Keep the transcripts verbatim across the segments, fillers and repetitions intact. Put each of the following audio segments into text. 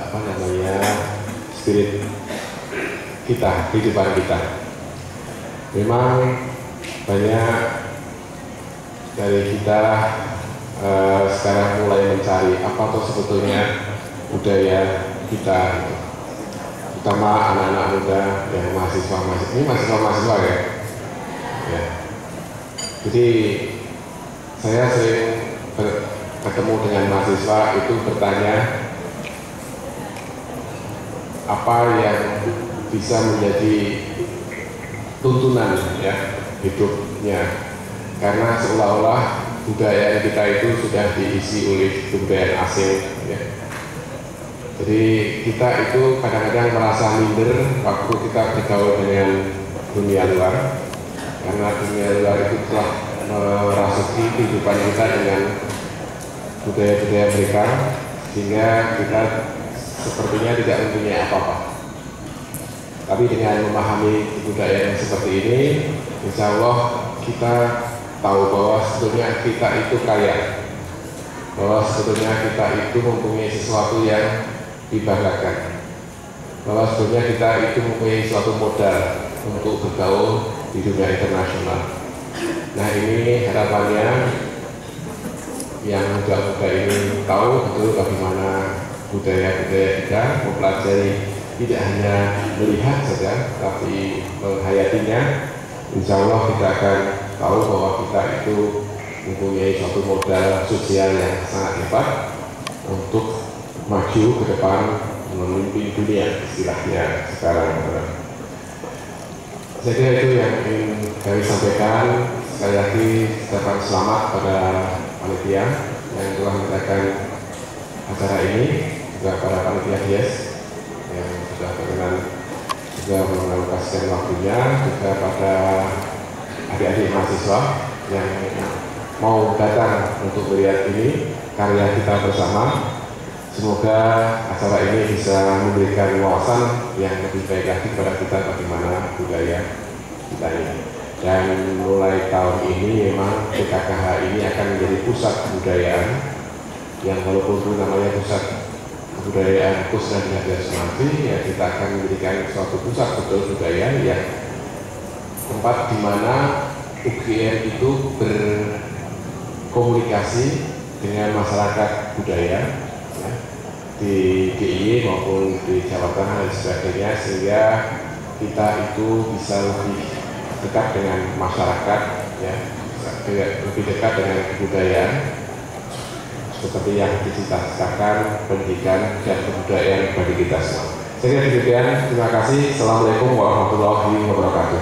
apa namanya spirit kita, kehidupan kita. Memang banyak dari kita uh, sekarang mulai mencari apa tuh sebetulnya budaya kita, gitu. Terutama anak-anak muda yang mahasiswa mahasiswa ini mahasiswa mahasiswa ya. ya. Jadi saya sering bertemu dengan mahasiswa itu bertanya apa yang bisa menjadi tuntunan ya hidupnya, karena seolah-olah budaya kita itu sudah diisi oleh budaya asing ya. Jadi kita itu kadang-kadang merasa minder waktu kita bergaul dengan dunia luar, karena dunia luar itu telah merasuki kehidupan kita dengan budaya-budaya mereka, sehingga kita sepertinya tidak mempunyai apa-apa. Tapi dengan memahami budaya yang seperti ini, insya Allah kita tahu bahwa sebetulnya kita itu kaya, bahwa sebetulnya kita itu mempunyai sesuatu yang dibanggakan, bahwa sebetulnya kita itu mempunyai suatu modal untuk bergaul di dunia internasional. Nah, ini harapannya yang muda-muda ini tahu betul bagaimana budaya-budaya kita, mempelajari, tidak hanya melihat saja, tapi menghayatinya. Insya Allah kita akan tahu bahwa kita itu mempunyai suatu modal sosial yang sangat hebat untuk maju ke depan memimpin dunia, istilahnya sekarang. Saya kira itu yang ingin kami sampaikan. Sekali lagi ucapan selamat pada panitia yang telah mengadakan acara ini, juga pada panitia Hies yang sudah berkenan juga mengalokasikan waktunya, juga pada adik-adik mahasiswa yang mau datang untuk melihat ini karya kita bersama. Semoga acara ini bisa memberikan wawasan yang lebih baik lagi kepada kita bagaimana budaya kita ini. Dan mulai tahun ini memang P K K H ini akan menjadi pusat kebudayaan yang walaupun itu namanya pusat kebudayaan khususnya di Hadia Sumantri, ya kita akan menjadikan suatu pusat betul budaya yang tempat di mana U G M itu berkomunikasi dengan masyarakat budaya ya, di D I Y maupun di Jawa Tengah dan sebagainya, sehingga kita itu bisa lebih dekat dengan masyarakat ya, lebih dekat dengan kebudayaan seperti yang dicita-citakan pendidikan dan kebudayaan bagi kita semua. Saya kira demikian, terima kasih. Assalamualaikum warahmatullahi wabarakatuh.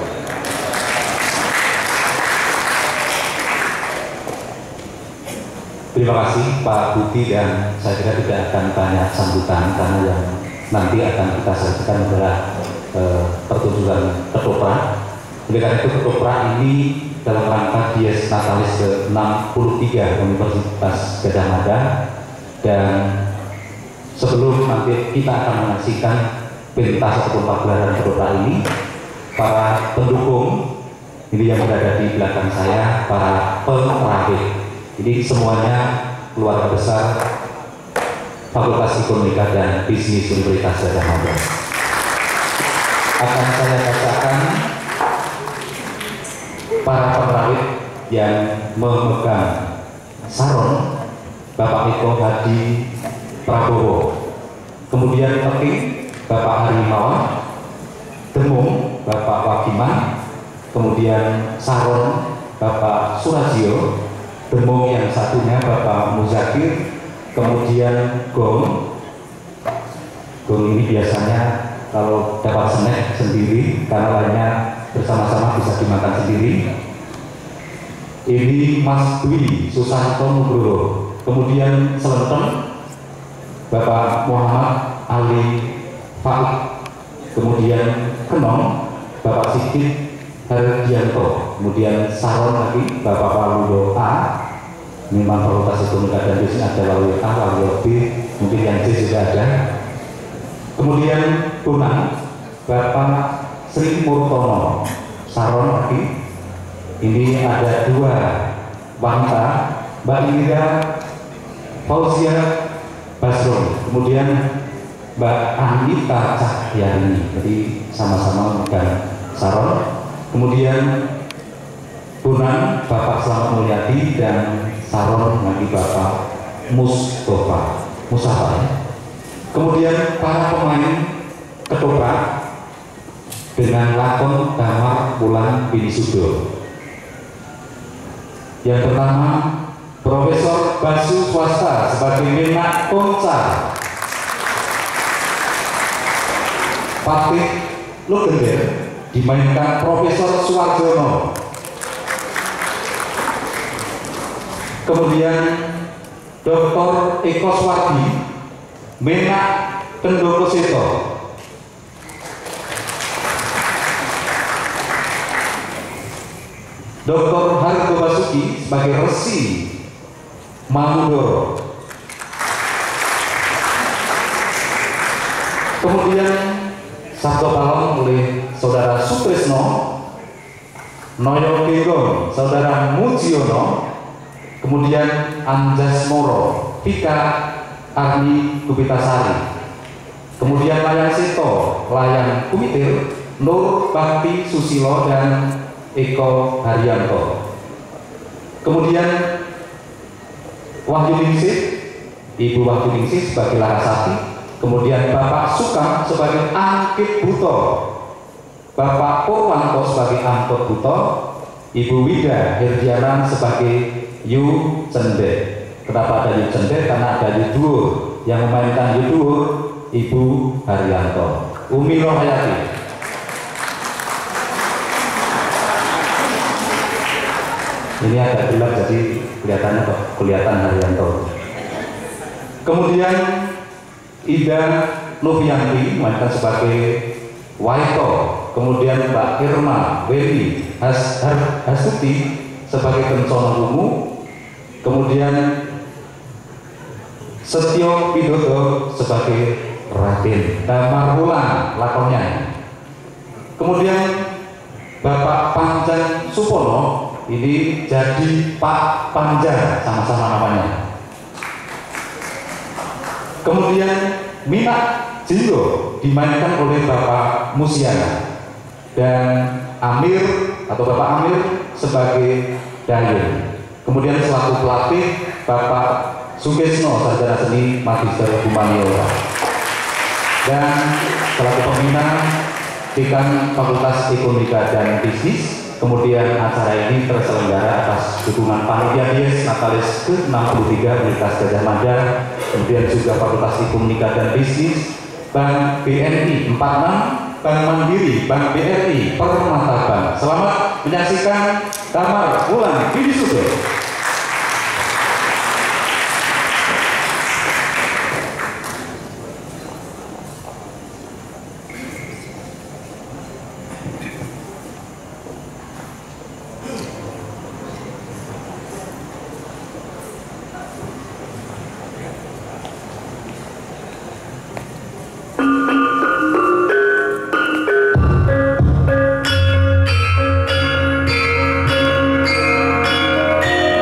Terima kasih Pak Budi, dan saya kira tidak akan banyak sambutan karena yang nanti akan kita saksikan adalah eh, pertunjukan ketoprak. Oleh karena itu ketoprak ini dalam rangka Dies Natalis ke enam puluh tiga Universitas Gadjah Mada, dan sebelum nanti kita akan menyaksikan pentas ataupun pagelaran ketoprak ini, para pendukung ini yang berada di belakang saya, para pemerawat ini semuanya keluarga besar Fakultas Ekonomika dan Bisnis Universitas Gadjah Mada. Akan saya bacakan para pemerawat yang memegang saron, Bapak Eko Hadi Prabowo, kemudian peti Bapak Harimawan, demung Bapak Wakiman, kemudian saron Bapak Surajio, demung yang satunya Bapak Muzakir, kemudian gong. Gong ini biasanya kalau dapat snack sendiri, karena lainnya bersama-sama bisa dimakan sendiri. Ini Mas Dwi Susanto Nugroho, kemudian selenteng Bapak Muhammad Ali Faik, kemudian kenong Bapak Sigit Hardianto, kemudian saron lagi Bapak Waluyo A, memang Fakultas Ekonomika dan Bisnis ada Waluyo A, Waluyo B, mungkin yang C juga ada. Kemudian tunang Bapak Sri Murtono, saron lagi. Ini ada dua wanita, Mbak Indira Fauzia Basron, kemudian Mbak Anita Cahyarini, jadi sama-sama memegang saron. Kemudian Bunan Bapak Slamet Mulyadi dan saron bagi Bapak Mustafa Mustafa ya. Kemudian para pemain ketoprak dengan lakon Damar Wulan Binisudo. Yang pertama, Profesor Basu Swasta sebagai Menak Konca, Patih Lugender dimainkan Profesor Suwarjono. Kemudian Doktor Eko Swardi Menak Kendoko Seto. Doktor Hargo Basuki sebagai Resi Mamudoro. Kemudian Sabto Palong oleh Saudara Sutrisno, Noyo Gegong Saudara Mujiono, kemudian Anjas Moro, Tika Arni Kupitasari, kemudian Layang Seto, Layang Kumitir, Nur Bakti Susilo dan Eko Haryanto. Kemudian Wahyu Ningsih, Ibu Wahyu Ningsih sebagai Larasati, kemudian Bapak Sukam sebagai Angkit Buto, Bapak Purwanto sebagai Angkot Buto, Ibu Wida Herdiana sebagai Yu Cende. Kenapa ada Yu Cende? Karena ada Yu Dhuwur. Yang memainkan Yu Dhuwur Ibu Haryanto. Umi Rohayati. Ini agak gelap jadi kelihatannya kok kelihatan Haryanto. Kemudian Ida Novianti memainkan sebagai Waito. Kemudian Mbak Irma Weni Has, Has, Hasuti sebagai Kencono Ungu. Kemudian Setio Widodo sebagai Raden Damar Wulan lakonnya. Kemudian Bapak Panjang Supono ini jadi Pak Panja, sama-sama namanya. Kemudian Minak Jindo dimainkan oleh Bapak Musiana dan Amir atau Bapak Amir sebagai Dayun. Kemudian selaku pelatih Bapak Sugesno sarjana seni magister humaniora dan selaku pembina Dekan Fakultas Ekonomika dan Bisnis. Kemudian acara ini terselenggara atas dukungan Panitia Dies Natalis ke enam puluh tiga Universitas Gadjah Mada, kemudian juga Fakultas Ekonomika dan Bisnis, Bank B R I empat puluh enam, Bank Mandiri, Bank B R I, Permata Bank. Selamat menyaksikan Damar Wulan Binisudo. Thank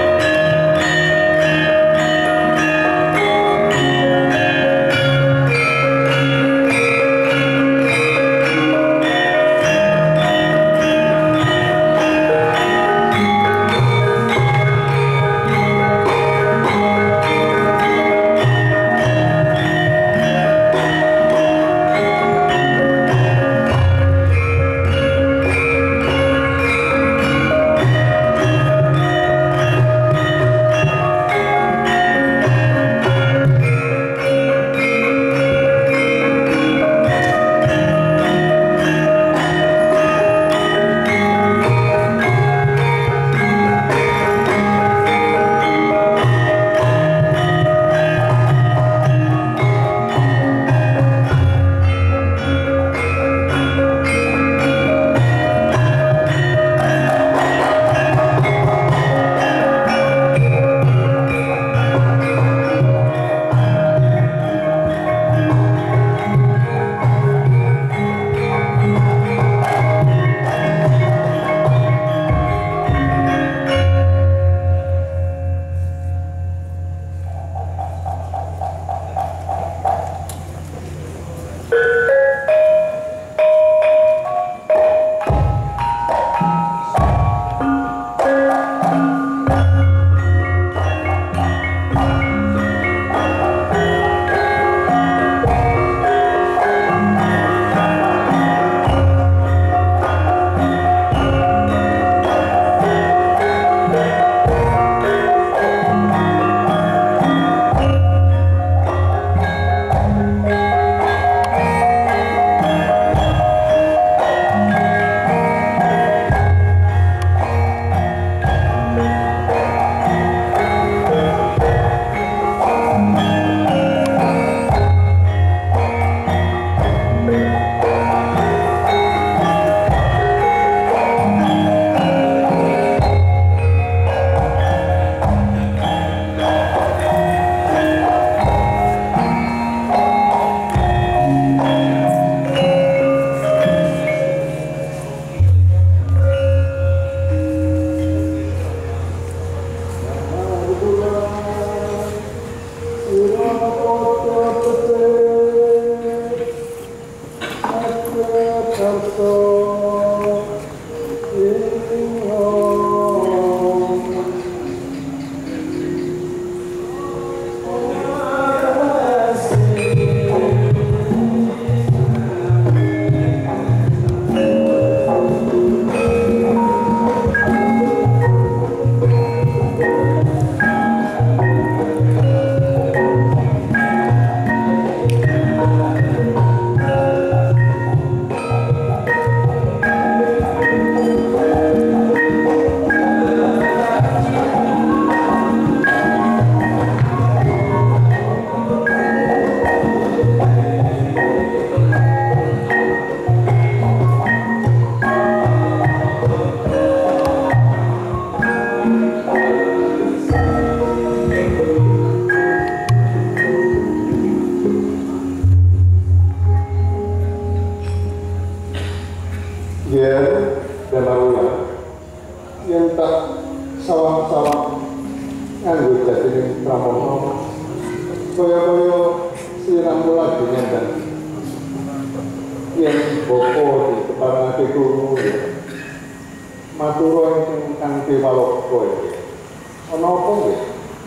biar dan marulah yang tak sawang-sawang nganggo jati pramono kaya-kaya siramu lagi nyandang yang boko di kepala hati guru maturo yang kanti waloko ono apa ya?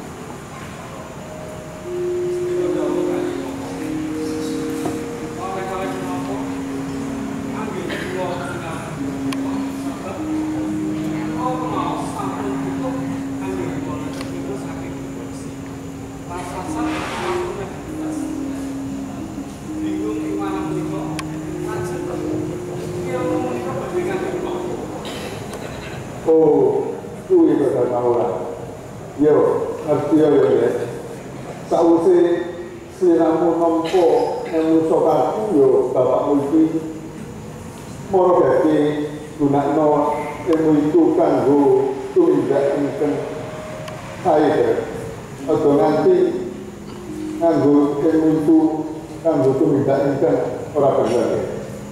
Oh, kuwi kok ora. Yo, ngerti ya ya. Sause sliramu nampa manusa kaku yo bapak iki moro dadi gunakno ilmu itu kanggo tumindak ingkang sae. Aja nganti kanggo ilmu itu kanggo tumindak ingkang ora bener.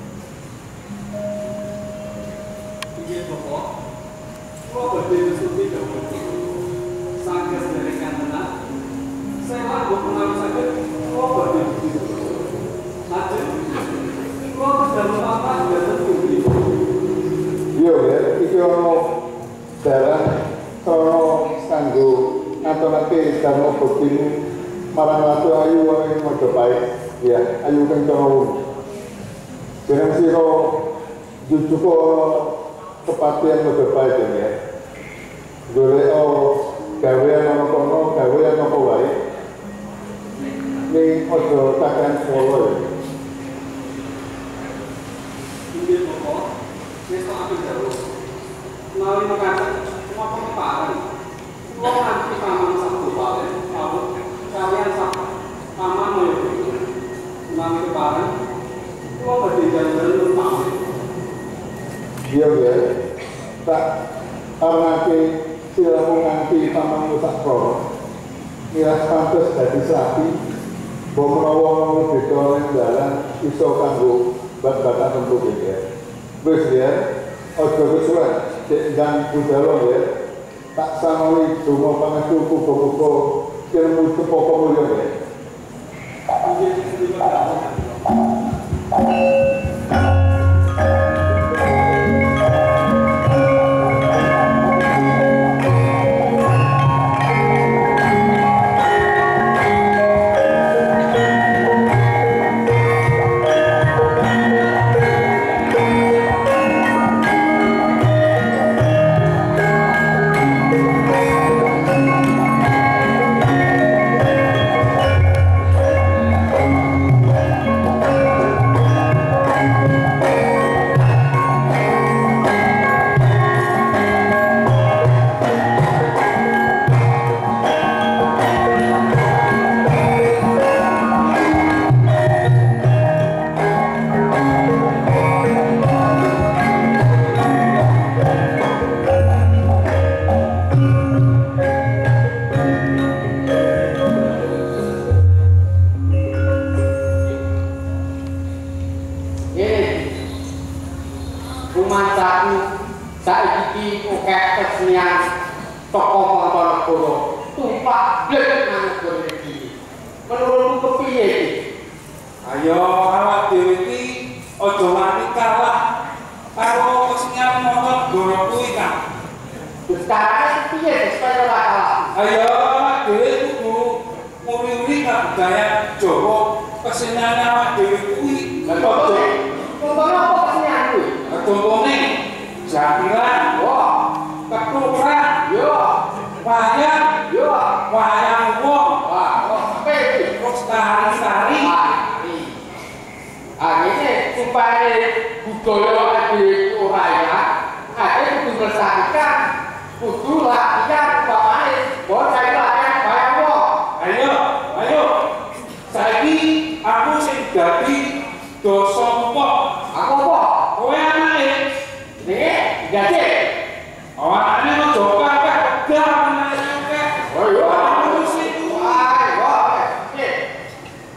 Kalau berdiri seperti itu, sakit dari kanan, saya lakukan pengaruh sakit. Kalau berdiri seperti itu, nanti kalau dalam apa juga tentu. Iya ya, itu ono dalam krono kanggo ngatonake dharma bukti marang watu ayu wae modho baik. Ya, ayu kencang. Jangan siro jujuko kepastian modho baik ya. Golek gawean ana kono, gawean apa wae. Ning aja takkan solo. Inggih pokok, wis tak ambil jauh. Menawi mekaten cuma pengeparan. Kulo nanti paman sabtu balen, kalau kalian sabtu paman mau itu. Menawi keparan, kulo badhe jalan-jalan pamit. Iya ya, tak karena ke silamu nganti taman musak pro miras pantes dadi sapi bom rawang beda ning dalan iso kanggo bat-batan untuk ya wis ya aja kesuwen cek dan budalo ya tak samawi donga pangestu kugo-kugo ilmu cepoko mulya ya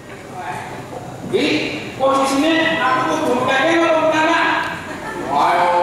posisinya aku kudu mekake karo anak. Ayo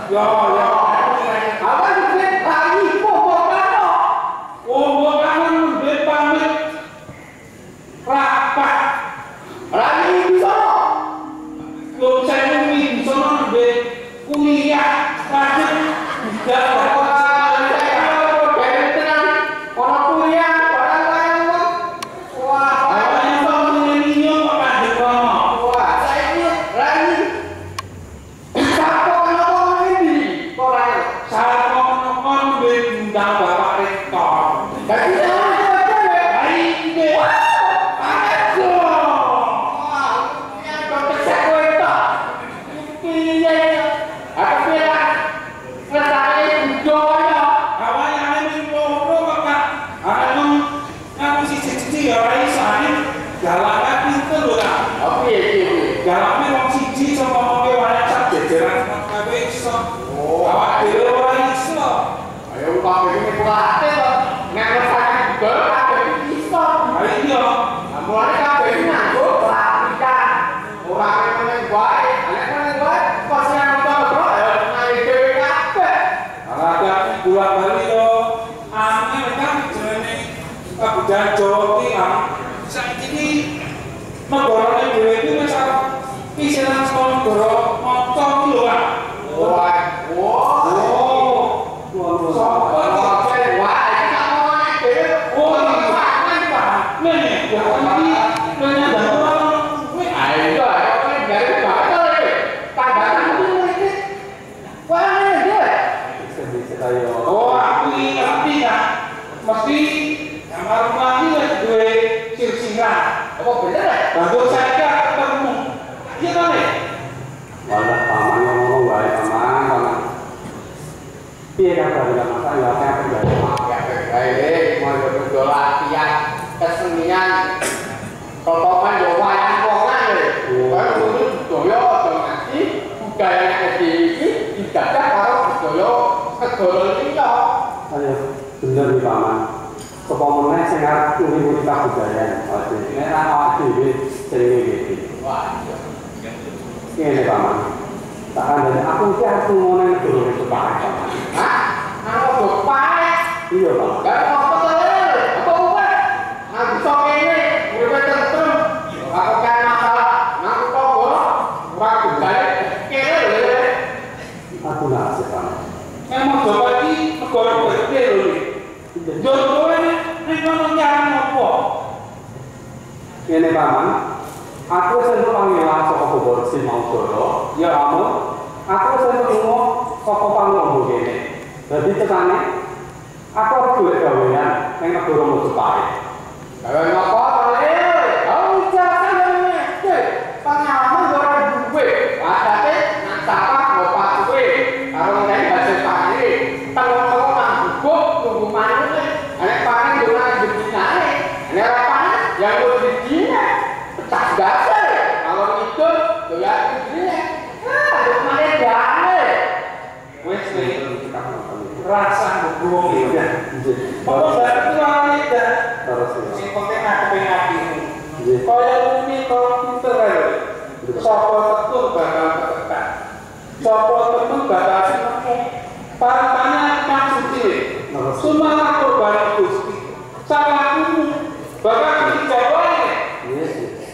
Ya, ya. Apa duit lagi kumpul kano? Kumpul kano duit pamit rapat. Lagi di sono. Yo saya ini di sono duit kuliah lanjut tidak dan Jawa Tengah saat ini negara dewe itu misal isiran sekolah negara motor itu kan Wah, wah, oh sobat wah, ini kamu aja. oh ini apa nih ya ini punya orang gue Ayo, ayo, dari bakal ini. Tambahkan dulu ini. Wah, ini dia. oh aku ngerti kan mesti kamar mandi lah gue sir-siran Apa bener ya? bagus saja ketemu iya kan nih Wadah paman ngomong baik paman paman. Iya kan dari masa ya saya kerja. Ya, baik, mau berdua latihan kesenian. Totokan yo wayang wongan lho. Baru dulu budaya aja ngerti budayanya iki dijajah karo budaya segara liya. Ayo bener nih paman. Kepomongnya sing arep uri-uri kabudayaan. Oke, nek ra awak dhewe sing iki. Wah, Ngene paman. Tak kandhane aku iki aku ngono nek durung sepakat paman. hah? Aku do pae. Iya paman. Gak apa to le. Apa wae? Aku iso kene, urip tentrem. Aku kan masalah nang toko. Ora budaya kene lho. Aku nasib paman. emang Jawa ini negara gede lho nih Jawa ini ini kono nyarang apa Ngene paman. Aku sentuh panggilan saka Bogor Si Maudoro. Ya kamu. Aku sentuh lunga saka Pangombo kene. Dadi tekane aku harus golek gawean ning negara Mojopahit. Gawe ngapa to le? Aku jasa ngene. Pengalaman ora duwe. Adate nang sapa bapak kuwe. Karo ngene hasil pagi. Tengok-tengok nang gubuk tunggu manut. Nek panen yo nang dibinae. Nek ora panen ya kudu dibina. Pecah gasel. Kalau itu yo ya dibina. Ah, mana jane. wes nih rasa berbuang itu apa berarti orang itu Terus sing penting aku pengen hati Nggih. kaya ini komputer ya sopo tetur bakal ketekan sopo temen bakal senengmu partanya maksud cilik semua korban gusti salahmu bakal dijawab Yes.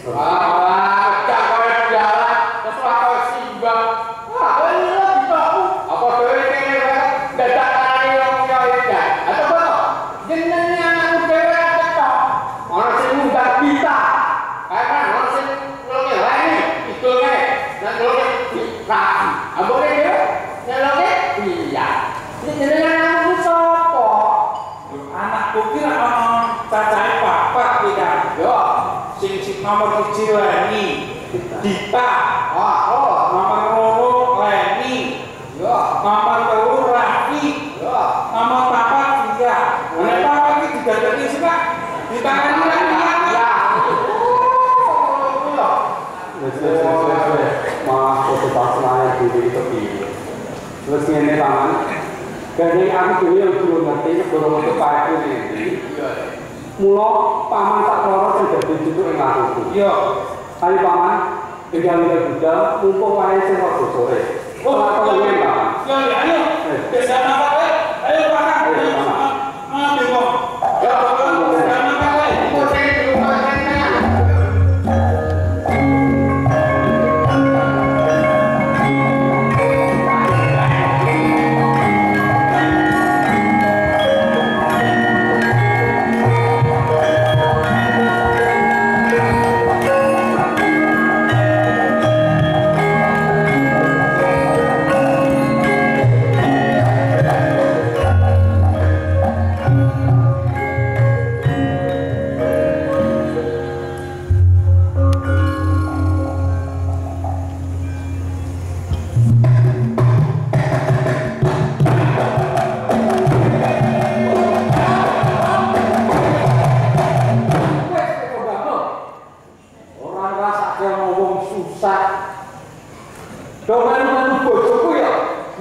Ah, cak kaya jalan sesuatu simbang. Ah, ini lah bitaku. Apa dhewe kene wae dadak kali wong kaya iki. Atau apa? Jenenge anakku dhewe akeh to. Ana sing munggah bisa. Karena ana sing ngelonge lain itu kae. Nek ngelonge rapi. Ambone dhewe ngelonge iya. Ini jenenge anakku sapa? anakku kira ana cacahe papat iki kan Yo. sing sing nomor siji Leni Dita Ah, oh. nomor loro Leni Yo. nomor telu Raffi Yo. nomor papat Dia nek papat iki didadekne sih Pak ditangani Leni Ya. Wes wes wes wes. Malah foto pasangan dhewe itu piye. Terus ngene paman. Gandeng aku dhewe yang durung ngerti negara Mojopahit kuwi ndi. Mula paman tak loro sing dadi cucuk ing lakuku. yo Ayo paman, tinggal minta budal, mumpung wae sing kok sore. Oh, aku ngene paman. yo yo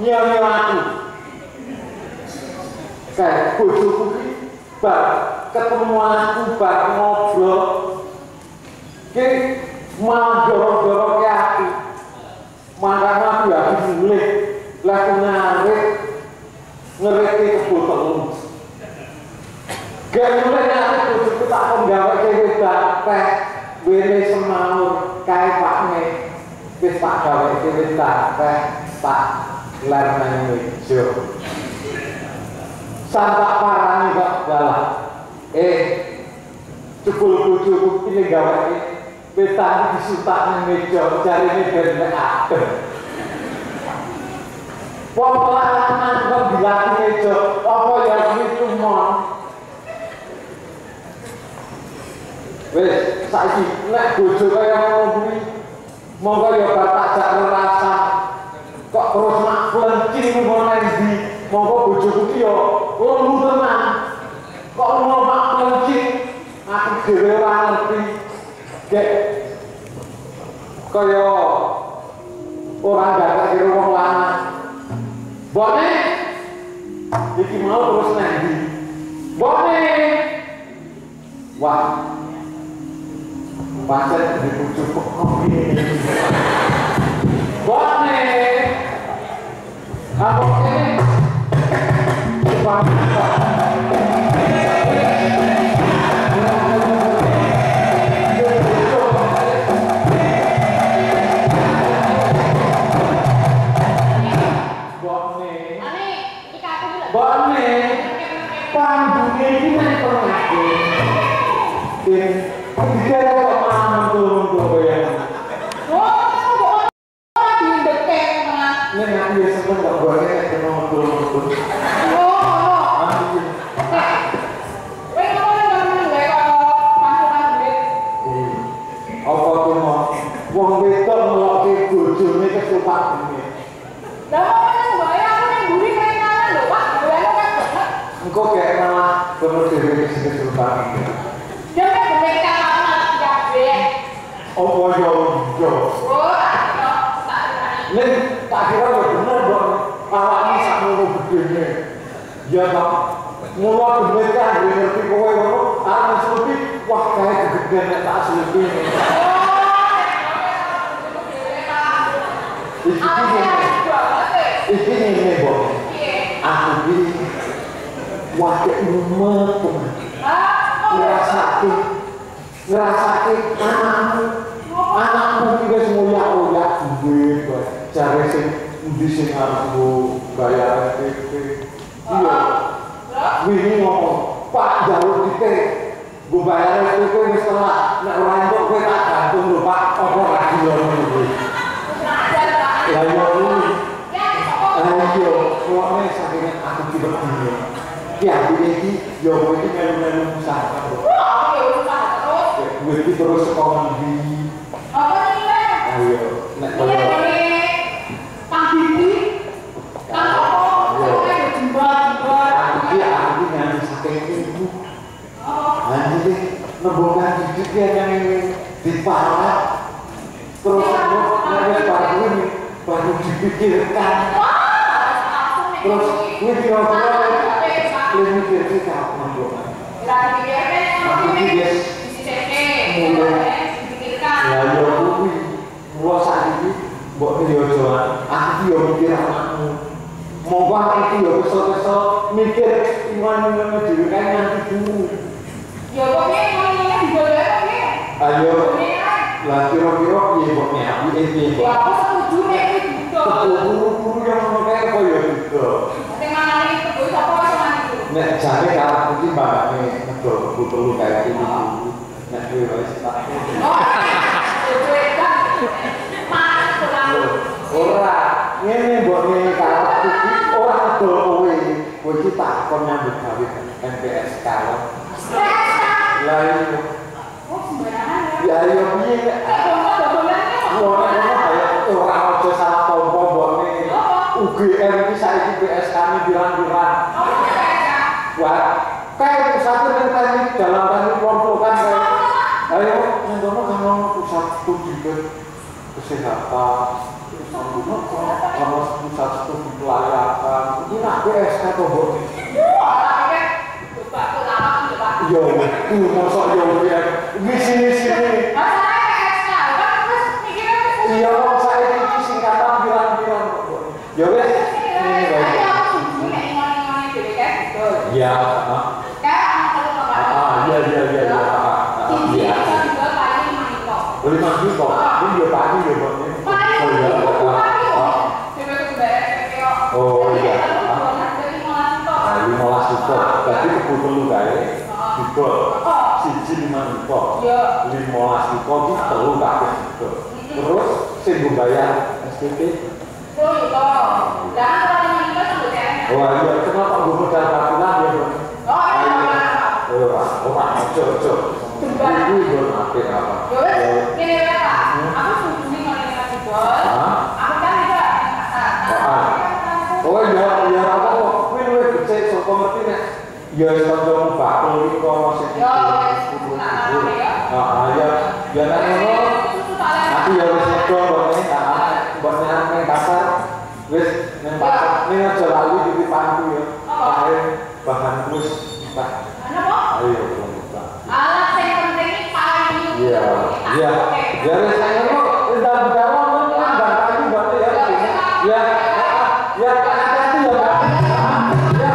nyanyi aku. Kayak bojoku ki bar ketemu aku bar ngobrol. Ki malah dorong-dorong ke aku. Makanya aku ya mulai laku ngarit ngerti ke botolmu. Gak mulai ngarit bojoku tak penggawe kewe bapak wene semawur kae pakne wis tak gawe kewe bapak tak ler nang meja. Sampak parani kok galah. Eh, cukul bojoku iki gawe petani disutak nang meja jarine ben nek adem. Wong lanang kok dilati meja, apa ya iki cumon. Wis saiki nek bojo kaya ngono kuwi monggo ya bapak jak rasa kok terus mak plencing ngono ndi monggo bojoku ki ya lemu tenan kok mau mak plencing aku dhewe ora ngerti gek kaya ora gak kira wong lanang bone iki mau terus nang ndi bone wah pancen dipucuk kok bone apa ini ya Pak, mulai bener-bener ngerti kowe ngono, arep sepi, wah kae kegedean nek tak sepi. Iki ngene, Bok. Aku iki wae umet. Ngrasake, ngrasake anakmu. Anakmu iki wis ngoyak-oyak duwe, jare sing endi sing arep bayar P P. Iya, wini ngomong, Pak jauh dite, gue bayar itu gue setelah nek orang itu gue tak gantung lho Pak, apa lagi orang itu? Ya ya ini, ayo, soalnya saking aku tidak punya, ya ini ya gue ini melu-melu usaha kok. Gue itu terus sekolah di, ayo, nek kalau nembongkan dikit yang diparah terus nembongkan baru ini baru dipikirkan terus ini kira-kira ini kira-kira nembongkan aku dia mulai ya ya aku mulai saat ini buat video-videoan aku dia mikir anakmu mau banget itu ya besok-besok mikir iman-iman dirikan nanti dulu ya pokoknya ngomongnya digoda pokoknya ayo lah kira-kira iya pokoknya iya ya aku setuju nih itu guru-guru yang ngomongnya apa ya gitu nanti mana nih itu siapa sama itu nek jane kalau mungkin bapaknya ngedol butuh kayak ini nek gue masih tak oh itu kan mas kurang ora ngene mbok ngene kalau iki ora ngedol kowe kowe iki tak kon nyambut gawe M P S K lah itu ya ya piye ora aja salah tompo mbokne U G M iki saiki P S K-ne pirang-pirang wah kayak pusat yang dalam teknik kelompokan kayak ayo nyentuhnya sama pusat studi kesehatan sama pusat studi pelayanan aku S K kok, Bu. Wah, tapi coba aku lama kan ya, Pak. Yo, itu mosok yo ya. Misi-misi. Masalahnya S K, kan terus mikirnya terus. Iya, wong saya iki singkatan bilang-bilang kok, Bu. Yo wis. Ayo, aku nek ngoni-ngoni dhewe kan gitu. Iya, Kan kalau Bapak. ah, iya iya iya iya. Cici itu juga paling main kok. Boleh maju kok. Ini yo pagi yo, Bu. Paling Oh iya. Oh iya. lima belas juta. Berarti kebutuhan lu gawe. Juta. Siji lima juta. lima belas juta itu telu kabeh juta. Terus sing mbok bayar S P P. Oh iya. Lah kalau lima juta sampai kan. Oh iya, kenapa mbok modal patungan ya, Bu? Oh iya. Ora, ora ojo ojo. Iku yo apik apa. Yo wis, ngene wae Pak. Aku sungguh ngene-ngene juga. Aku kan juga Oh iya, iya apa kok? Kuwi luwih becik saka ngerti nek ya kanca bakul iki kono sing. Yo wis, nak ya. Heeh, ya. Ya nek ngono. Nanti ya wis nego mbokne tak mbok nang pasar. Wis nang pasar ning aja lali iki pantu ya. Kae bahan wis tak. Napa? Ayo buka. Alat sing penting iki paling. Iya, iya. Ya wis ngono udah berjalan kan bantu mbokne ya. Ya. Ya, hati-hati ya, Pak. Ya.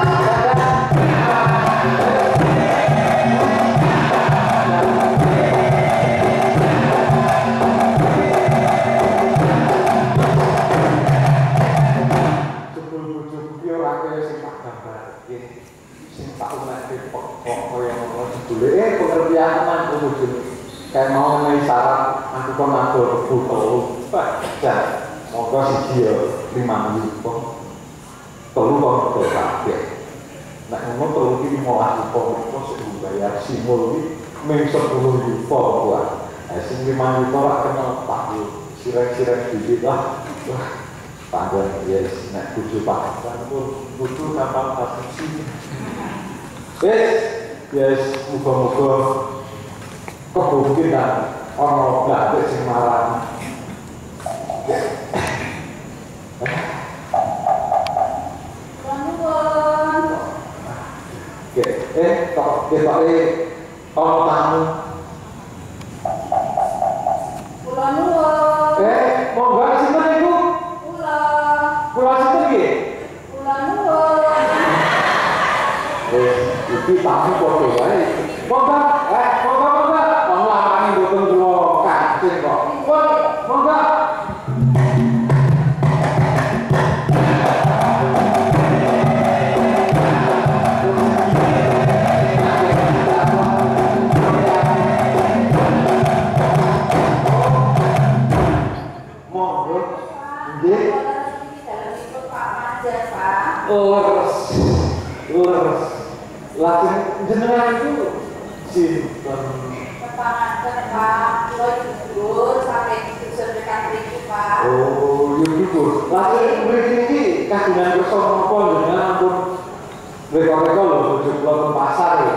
Jebul-jebul yo akeh sing tak gambarke. Sing tak unek kok koyo ngono jebule eh pengertian tenan ujug. Kayak mau memenuhi syarat aku kon ngatur butuh. Pak, jan. Monggo siji ya lima juta. Telu kok betul kabeh. Nek ngono telu iki lima belas juta kok sing bayar simul iki mung sepuluh juta kuwi. Eh sing lima juta ora kena tak sirek-sirek dikit lah. Panjang ya nek bojo Pak kan kudu kapal asumsi. Wes, yes, muga-muga kebukti kan ana gak sing marani. Oke, eh, kok kita eh orang tamu. Pulang nuwun. Eh, mau nggak sih mana ibu? Pulang. Pulang situ lagi? Pulang nuwun. Eh, itu tamu kok ya? Mau nggak? Eh, mau nggak mau nggak? Mau nggak apa nih bukan dua kancing kok? Mau nggak? Lurus, lurus. Lagi jenengan itu sinten? Kepangan Pak, lo jujur sampai jujur dekat itu Pak. Oh, jujur. Lagi mriki iki kagungan kersa napa jenengan ampun reka-reka lho bojo kula teng pasar ya.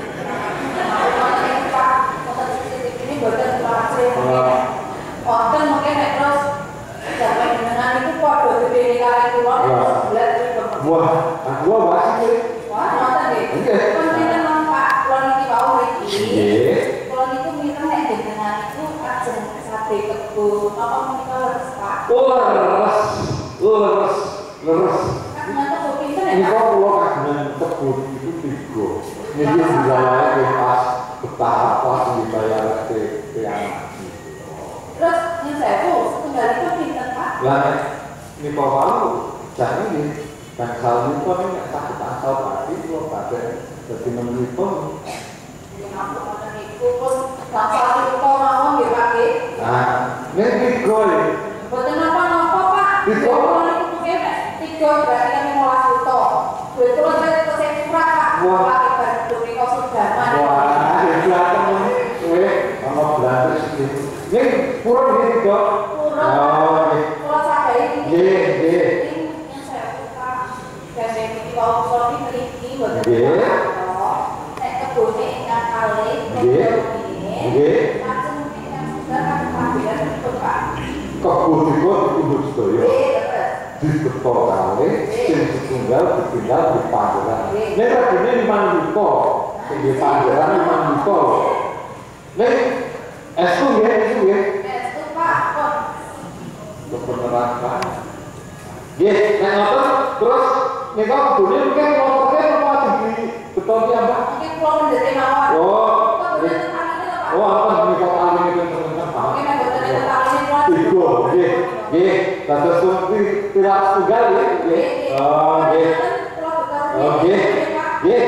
Pak, foto titik ini boten pasir. Wonten mungkin nek terus jaman jenengan itu padha gede kali kula terus bulat Wah, aku masih wah, nonton deh. Kan kita nampak kulon iki wau iki. Nggih. Kulon itu minta nek jenengan itu ajeng sate kebun. Apa menika leres Pak? Lurus, lurus, lurus. Kan nonton pinter Ini ya kok Pak. pulau kagungan kebun itu tiga. Ini dia dibayar ke pas betah pas dibayar ke ke anak. Terus yang saya tuh setunggal itu pinter Pak. Lah ini kok tahu jangan ini dan kalau itu ini nggak sakit asal pasti kalau pada jadi menelpon. Ya ampun ngoten niku pun bapak itu mawon nggih Pak nggih. Nah, ini tiga ini. Boten napa-napa Pak. Tiga. Kulon itu mungkin tiga berarti kan lima belas juta. Duit kulon saya terus saya murah Pak. Wah. Pak Ibu Niko Sudarman. Wah, di belakang ini, weh, sama belakang sih. Ini kurang ini tiga. Kurang. Oh, ini. Kulon sadari ini. Nggih, nggih. Yang saya suka gandeng iki wau kulon iki mriki boten Nggih. apa. Nek kebune ingkang kalih Nggih. Nggih. lajeng ingkang sedher kan kabilan itu Pak. Kebun itu kudu sedaya. Nggih, terus. dibeto kali, sing setunggal ditinggal di Pangeran. Nek regane lima juta, sing di Pangeran lima juta. Nek estu nggih, estu nggih. Estu Pak, kok. Kebenaran Pak. Nggih, nek ngoten terus nika kudune mungkin motornya apa dibeli beto ki apa? Mungkin kula mendete mawon. Oh. Oh, apa nika kali iki tenan Pak. mungkin nek boten enten kali kuwi. Iku, nggih. Nggih, dados kuwi tidak tunggal ya, nggih. Oh, nggih. Oh, nggih. Nggih.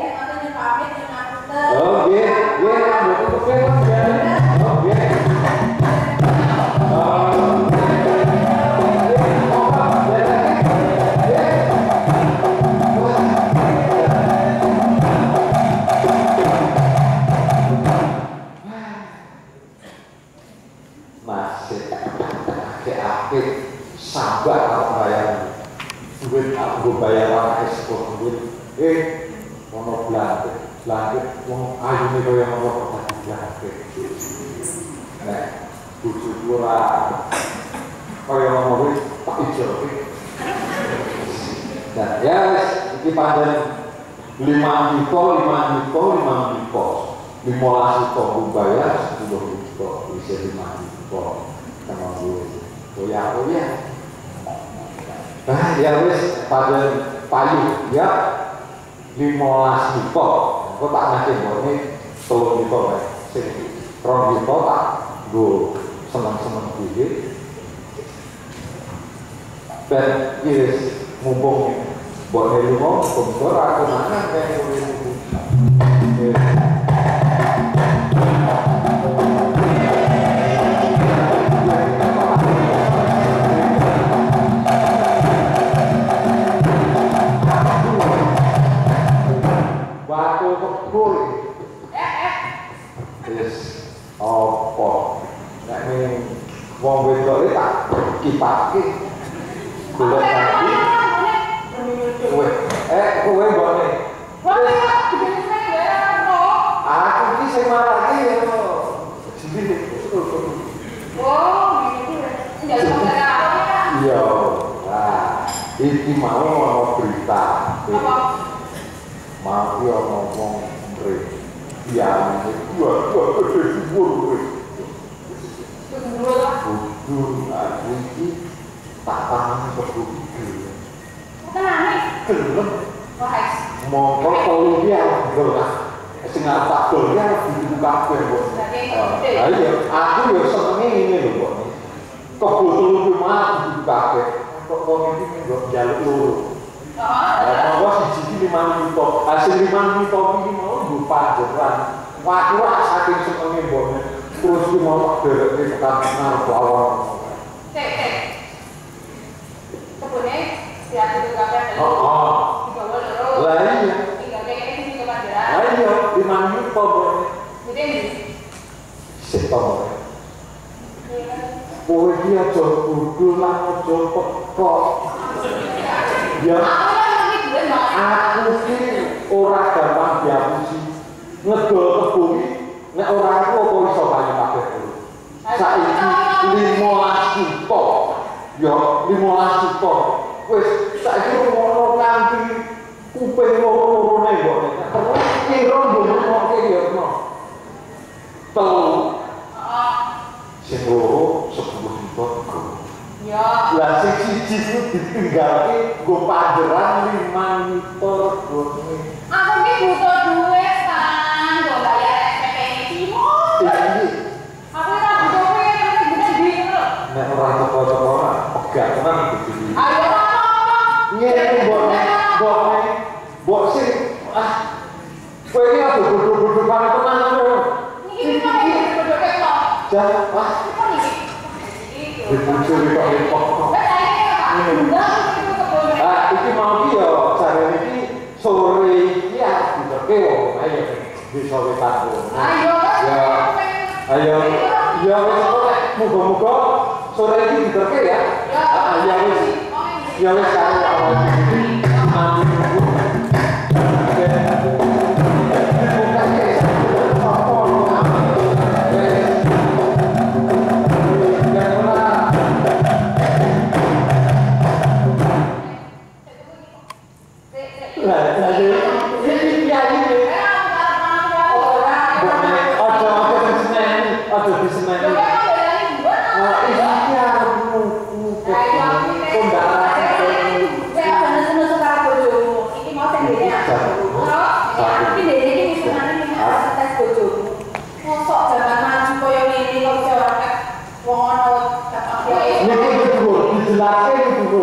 Oh, nggih. Nggih, mboten kepen ya. Oh, nggih. Sabar kalau bayar duit aku bayar orang ekspor duit eh mau belanja belanja mau ayu nih kau yang mau pergi belanja nah tujuh puluh kau yang mau duit tak hijau dan ya ini panjang lima juta lima juta lima juta lima belas juta aku bayar sepuluh juta bisa lima juta sama gue oh ya oh ya. Nah, ya wis pada payu ya lima belas juta. Kok tak ngasih ini sepuluh juta wae. Sing rong juta tak go seneng-seneng dhewe. Ben wis mumpung mbok lunga kumpul aku mangan kaya ngono. Wong wedok iki tak kipake. Golek lagi. Kowe, eh kowe mbone. Wong iki digene ya kok. Aku iki sing marani ya. Jadi Oh, iki ndak sampe karo. iya. Nah, iki mau ana berita. Apa? Mau yo ngomong mrene. Iya, dua dua gede subur. Kudu aku iki tak tangan kebuki. Tenane. Gelem. Wah, Monggo telu iki aku lah. Sing tak dol ya dibuka kabeh, Mbok. Ha iya, aku yo senenge ngene lho, Mbok. Kok telu iki mah dibuka kabeh. Kok wong iki njaluk njaluk loro. Heeh. Monggo siji lima juta. Hasil lima juta iki mau nggo panjeran. Wah, kuwi saking senenge, Mbok. Terus ki mau derek iki tekan ngarep awal. Cek, cek. Kebune siap itu kabeh. Heeh. Dibawa loro. Lah iya. Tinggal kayak ini sing kepanjeran. Lah iya, lima juta, Mbok. Gede iki. Setor. Kowe iki aja kudu lan aja pekok. Ya. Aku iki ora gampang diapusi. Ngedol kebun nek ora aku apa iso banyu kabeh kuwi. Saiki lima belas juta. Ya lima belas juta. Wis saiki ngono kanthi kuping loro-lorone kok. Terus kira ngono ya ono. Telu. Heeh. Sing loro sepuluh juta. Ya. Lah sing siji ku ditinggalke nggo panjeran lima juta gone. Aku iki butuh duit, Kang. Nggo bayar S P P Timo. Aku ora butuh duit, nek gede-gede lho. Nek ora teko-teko ora pegah tenan gede-gede. Ayo apa? Ngene mbok mbok mbok sing ah kowe iki aja bodho-bodho karo tenan lho. Iki kok bodho kok. Jan ah Kok iki? dibujuk kok repot kok. Lah iki Pak. Ndang iki kebon. Ah iki mau iki yo jarene iki sore iki arep diterke wong ayo bisa wetan. Ayo. Ya. Ayo. Ya wis kok muga-muga sore iki diterke ya. Ah ya wis. Ya wis karo awal iki. Amin.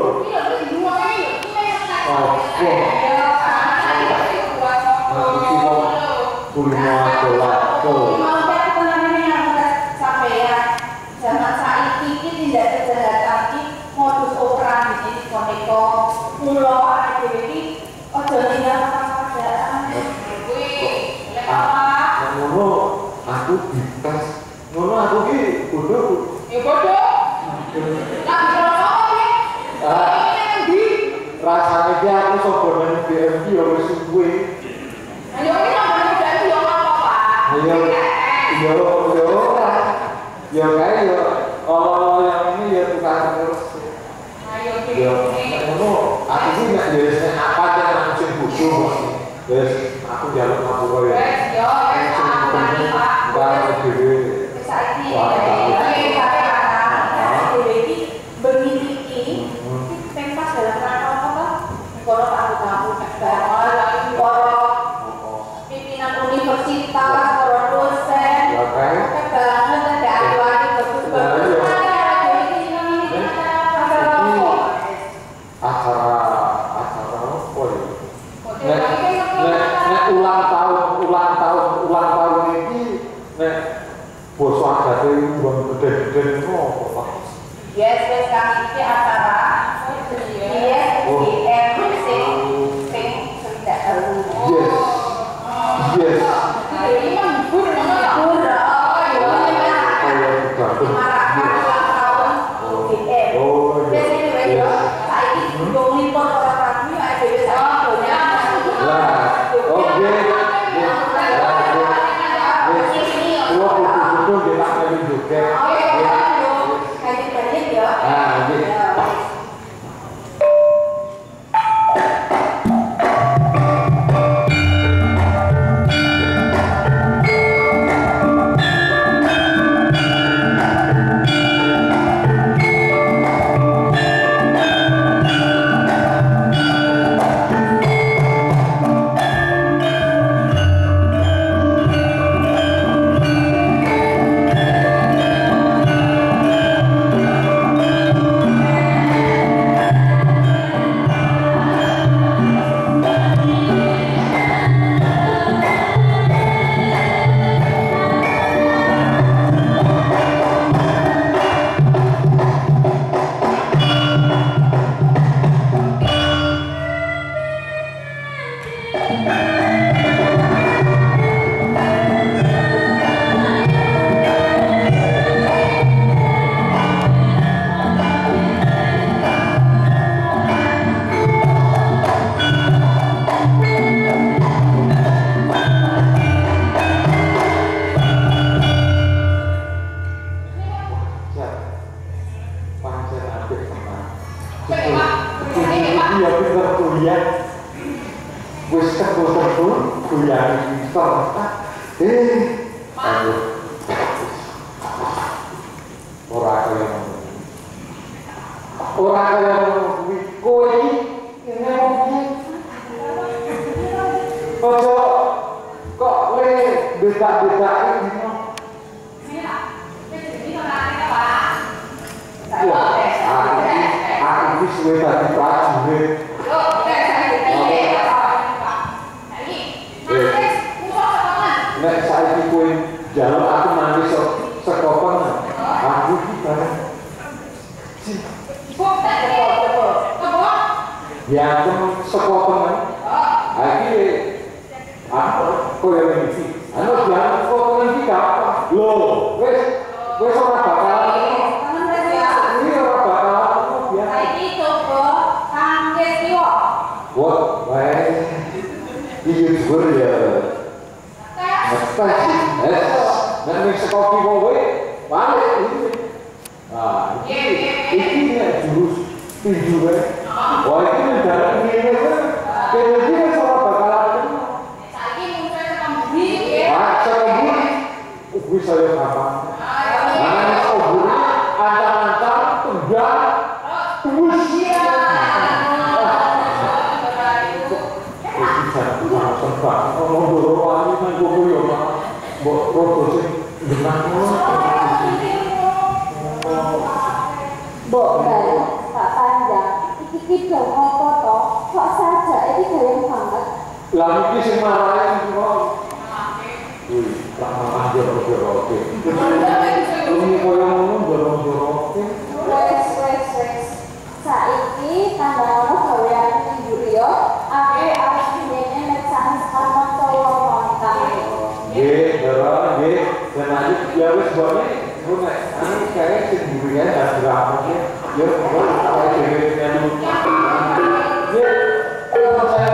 Mbok Mbak Pak Panjang Iki dong apa toh? Kok saja iki gayeng banget. Lah iki sing marahi kok. Wih, tak marah jorok-jorok. Ini koyo ngono jorok-jorok. Wes wes wes. Saiki tanggal ono gawean minggu liya, aku arep dene nek sak sama cowok kontak. Nggih, Dara, nggih. Dan lanjut ya wis bone, nek anu kae sing durian harus dirapake. Yo, kok awake dhewe anu. Nggih. Kalau saya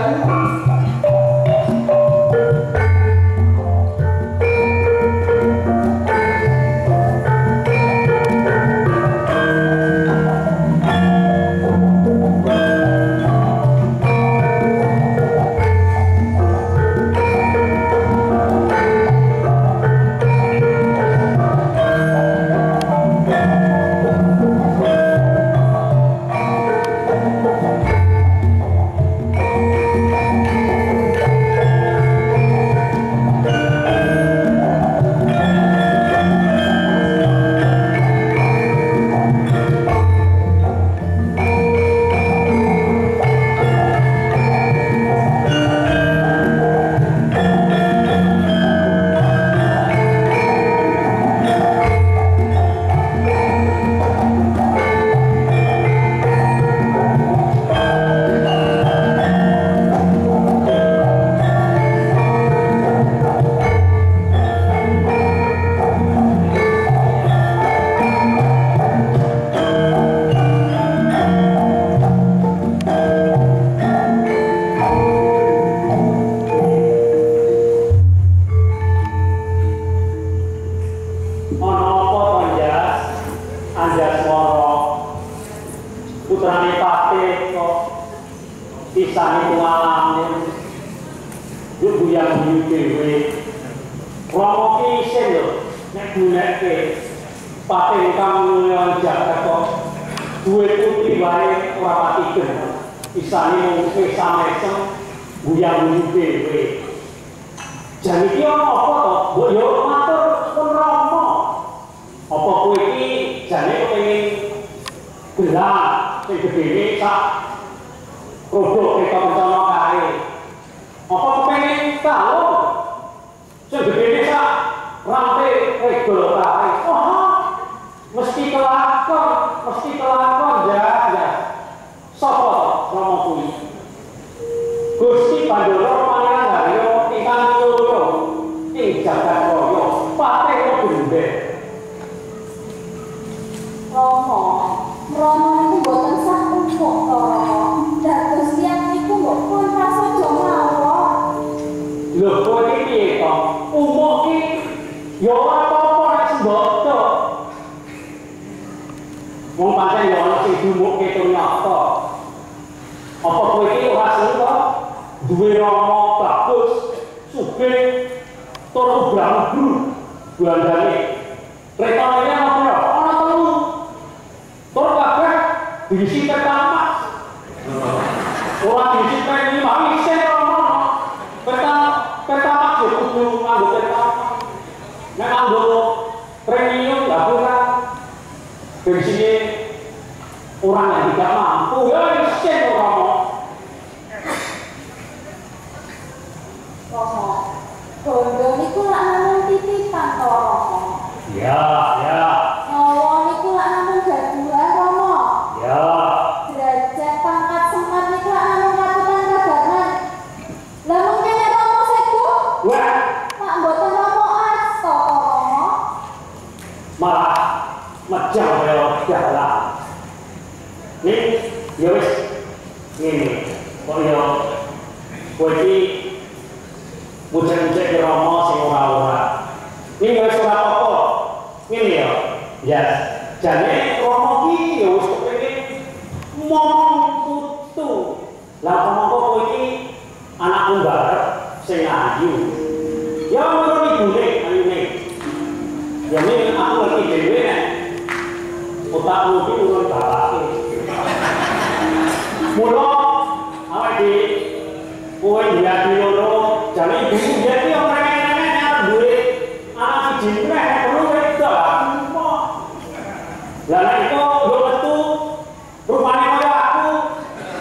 Lah itu yo metu rupane kaya aku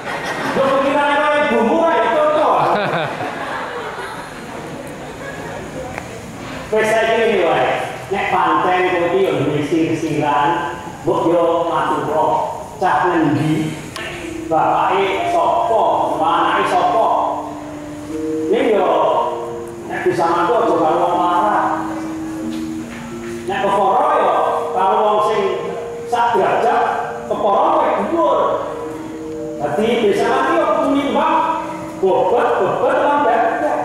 sing-singan, mbok yo matur cah ngendi, bapake sapa, anake sapa. Ning yo nek bisa mantu aja karo wong marah. Nek kepara yo karo wong sing sak derajat, kepara kowe dhuwur. Dadi bisa mantu yo kudu nimbang bobot-bobot lan bebek.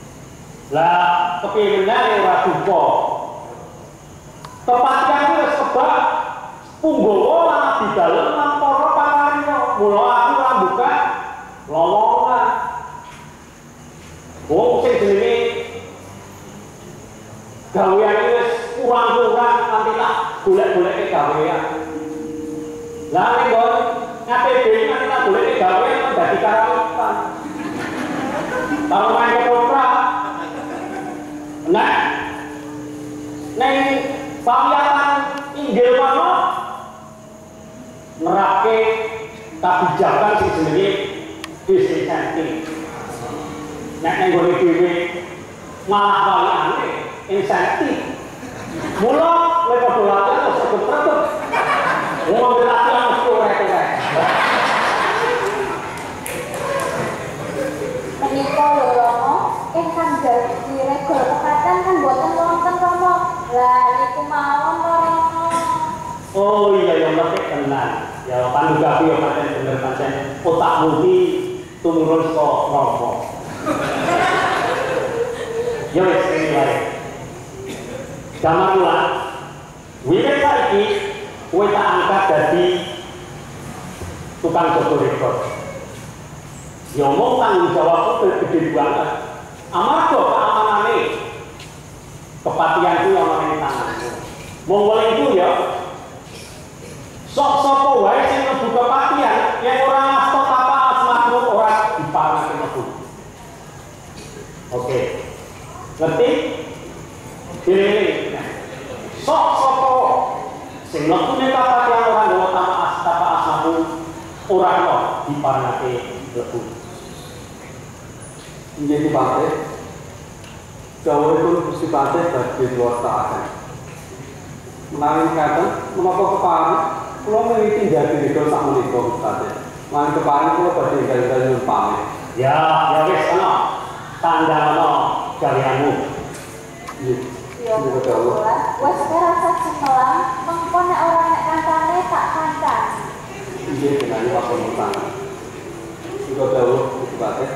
Lah kepinginane ora duka. Tepat kan wis gak punggawa lan di dalem lan para pakarya. Mula aku ora buka lowongan. Wong sing jenenge gawean wis kurang-kurang nanti tak golek-goleke gawean. Lah nek kon ngate dhewe nanti tak goleke gawean kok dadi karawitan. Karo main ketoprak. Nah, neng pamiyatan inggil mawon nerake kebijakan sing jenenge disinsentif. Nek neng gone dhewe malah waliyane insentif. Mula lek padha latihan kok sebut-sebut. Wong latihan mesti ora-ora. Menika lho Romo, ingkang dadi regol pekaten kan boten wonten Romo. Lah niku mawon to Romo. Oh iya ya ngerti tenan. Ya panugapi yo pancen bener pancen otak multi tumurun saka Romo. Ya wis iki wae. Zaman kula wiwit saiki kowe tak angkat dadi tukang jaga rekor. Ya omong tanggung jawabku gede banget. Amarga keamanane kepatianku yang ana ing tanganmu. Wong wong itu ya sok sapa wae sing mlebu kepatian yen ora ngasta apa asmatmu ora diparani mlebu. Oke. Ngerti? Ini sok sapa sing mlebu ning kepatian ora nggawa tama astapa asmatmu ora kok diparanake mlebu. Inggih Patih, dawuhipun Gusti Patih badhe diwastakaken. Menawi katen, menapa kepareng kula miwiti njagi ridho sak menika Gusti Patih. Lan kepareng kula badhe ingkang nyuwun pamit. Ya, ya wis ana. Tandana gaweanmu. Nggih. Ya kebetulan, wes rasa cemelang, mengko nek ora nek kancane tak kancan. Inggih dengan Pak Pemutang. Juga dawuh Gusti Patih.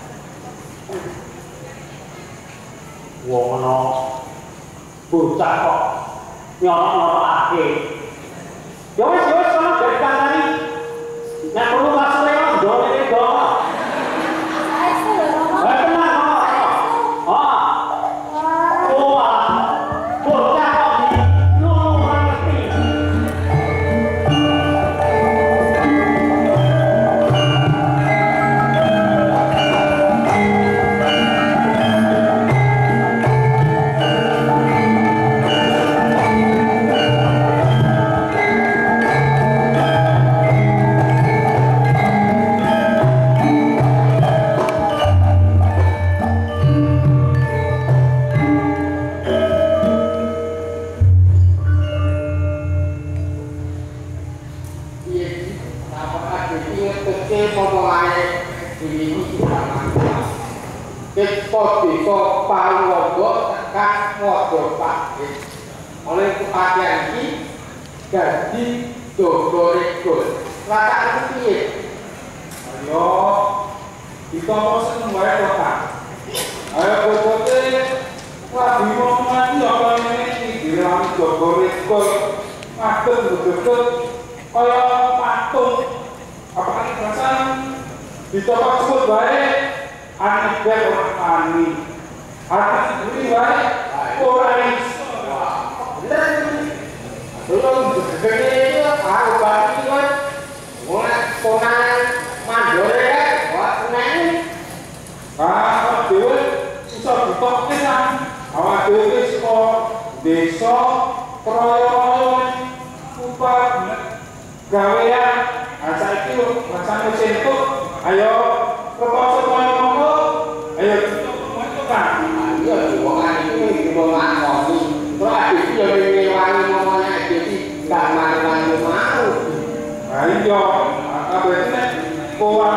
Wong ana bocah kok nyorok-nyorokake. Ya wis ya wis kono dari kancani. Nek perlu masuk lewat ndone nego. Saestu lho Romo. Eh tenang Romo. Oh. Oh. Bocah kok di lulu ora ngerti. Desa Pariwaga tekan Wadapake. Oleh kepatian iki dadi Dogoregol. Lakane piye? Ayo ditompo seneng wae kok, Pak. Ayo bobote lagi ngomongan iki apa ngene iki dirami Dogoregol. Madeg gedeg kaya patung. Apakah perasaan dicoba sebut wae anak gue orang ani, anak gue wae orang iso. Bener ini. Belum begini itu aku bagi kan, mulai konangan mandore kan, wah konangan. Kalau dewe iso ditokne kan, awak dewe iso desa kroyo upah gawean. Saiki rasane sentuh, ayo proposal mono-mono, ayo kan. Ayo wong iki wong ngoni. Terus iki yo ngewangi ngomongnya iki gak mari-mari mau. Ayo, kabeh nek kowe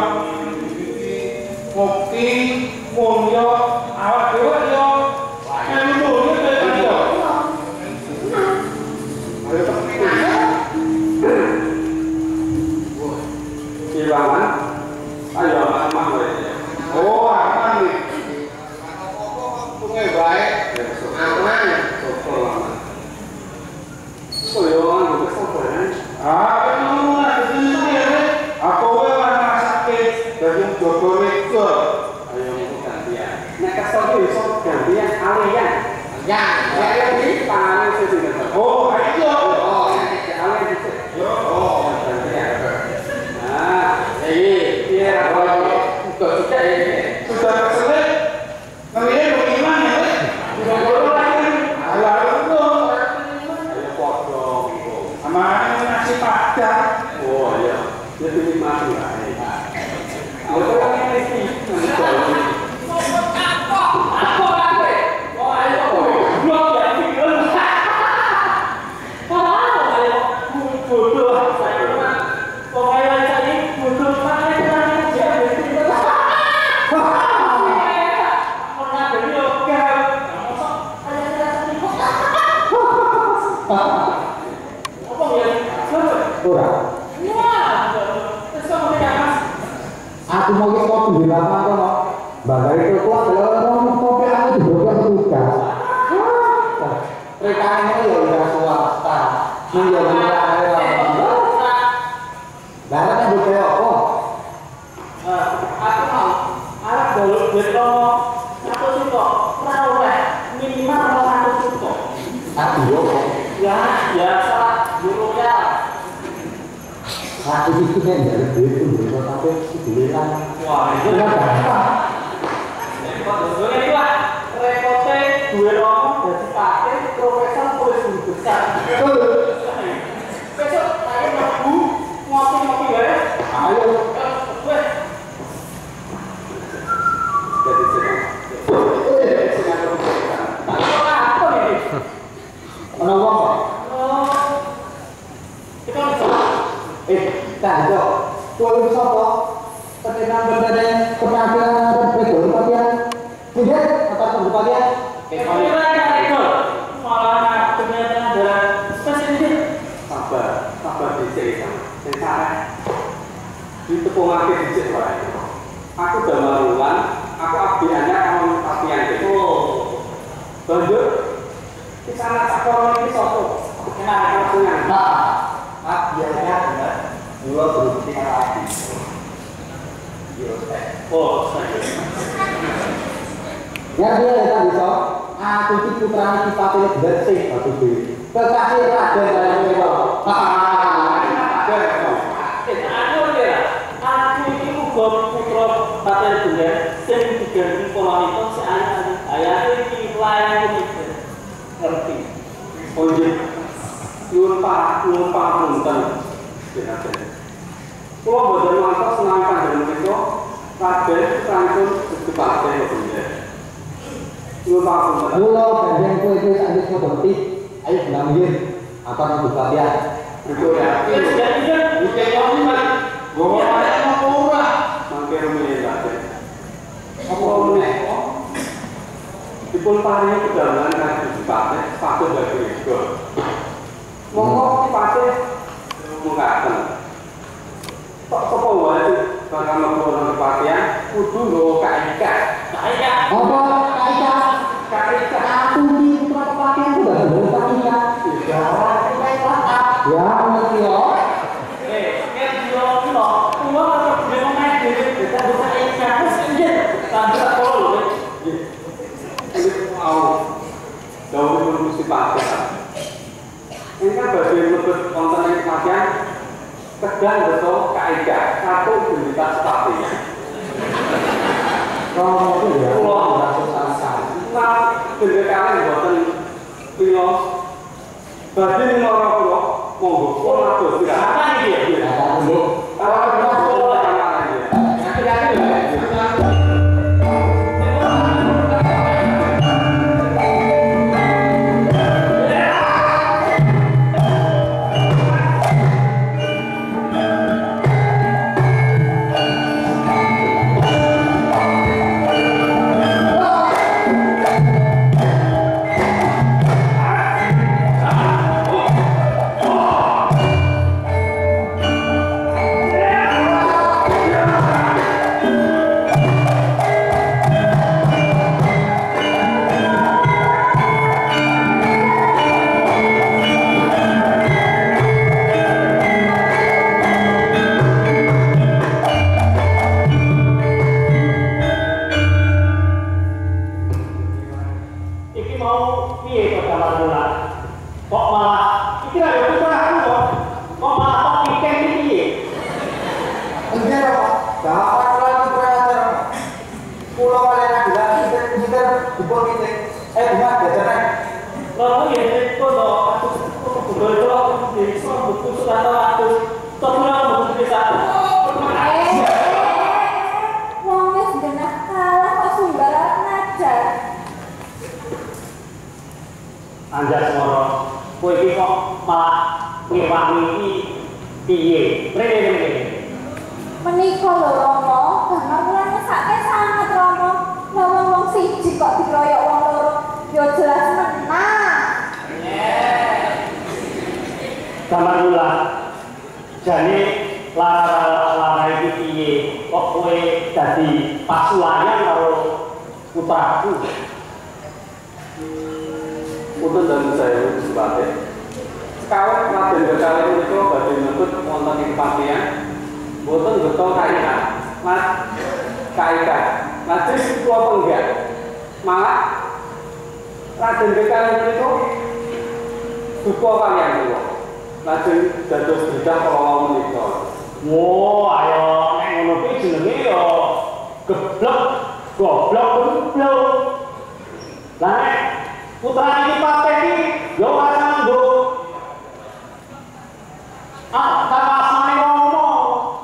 ngopi mulya awak dhewe yo anu mulya kaya yo. Ayo Silangan, ayo aman kowe. Oh, aman nih. Apa-apa baik, aman, betul aman. Koyoan gue kesabaran. Ah, kamu nggak sendiri. Aku memang sakit dari jodoh itu. Ayo itu gantian. Nek kesel itu iso gantian alian. Ya, Alian ini tangannya saya tidak tahu. Oh, ayo. Oh, alian itu. Oh, gantian. Nah, ini dia kalau sudah ini Sudah keselip. Namanya bagaimana ya? sudah boleh lagi. Lalu itu Ayo potong itu. sama nasi padang. Oh iya, dia pilih mati lah. Aku kan ini sih, nanti jauh. Aku mau ke kopi di lapangan kok. Bangga itu kuat kalau orang kopi aku dibuka tugas. Rekannya ya udah swasta. Menjadi karyawan. Darahnya buka apa? Aku mau arah dulu beto satu suto raweh minimal satu suto. Aduh. Ya biasa dulu ya. Aku itu kan dari duit itu berapa sampai sebulan. Wah itu Enggak gampang. repot. Soalnya itu lah repotnya dua orang dari pakai profesor tulis guru besar. Besok saya mau ngopi-ngopi ya. Ayo. Wes. Jadi sedang. Sedang kebijakan. Apa ini? Ono wong kok. Oh, kita bisa. Eh, tak ada. Kowe iso apa? Ketenan bendane kepakian pedol pakian. Tidak, apa pembukanya? Kira-kira itu malah ternyata ada spesifik. Sabar, sabar dicek sama. Yang salah. Itu pengakhir dicek wae. Aku udah marulan, aku abdiannya kamu papian itu. Banjur di sana sekolah ini sopo. Kenapa kamu punya? Ah, biasanya benar. Dua berhenti lagi. Oh, saya. Ya dia ya tadi so. Aku si putra si papi bersih satu duit. Kekasih raden dalam itu. Aku ya, aku ini uga putra paten bener sing diganti pola itu si ayah ayah iki layan iki. Ngerti. Oh iya, nyuwun pak, nyuwun pak punten. Kulo boten mantos nangkan dalem menika kabeh sampun dipaten bener. Nyuwun pak punten. Mula gandeng kowe iki sak wis ngerti. Ayo bilang yen apa nang buka dia. Betul ya. Wis jadi kan Iki kok men. Gowo apa ora? Mangke rumene kabeh. Apa meneh kok? Dipun paringi kedalangan kan dipaten sepatu bagi itu. Monggo dipaten mengkaten. Kok sapa wae bakal mlebu nang kepatian kudu nggawa kaika. saya Apa kaita? Kaika. Aku di putra kepatian itu gak boleh kaita. Ya, Ya, ngerti yo. eh kan dia kilo kulo karo dia main dhewe kita bisa ikan wis injen sampe kalau lho. ini mau daun itu mesti pakai. Ini kan bagian lebih konten yang kematian tegang betul kaida satu identitas sepatunya. Oh, itu ya. Pulau. Rasul salah. Nah, benda kalian buatan pilo bagian orang pulau monggo pola tuh tidak apa ini ya. Nah, Bu. Kalau kita pola yang aja. Nanti nanti ya. kata waktu terpulang begitu bisa. Eh, wongnya sudah kalah kok sumbaran aja. Anjas moro, kowe iki kok malah ngewangi iki piye? Rene rene. Menika lho Romo, karena mulanya sakit sangat Romo. Ngomong wong siji kok dikeroyok wong loro, yo jelas menang. Kamar mula, jadi lara-lara iki piye? Kok kowe dadi pasulayan karo putraku? Untuk dan saya sebagai sekarang Raden Gajah itu badhe nyebut wonten ing patian boten betul kaitan. Mas kaitan. Najis kula penggak. Malah Raden Gajah itu duka kalian kula. Lajeng dados berdah kala menika. Wo, ayo nek ngono kuwi jenenge ya geblek, goblok goblok. Lah nek putra iki paten iki ya ora nganggo. Ah, kata asmane ngomong.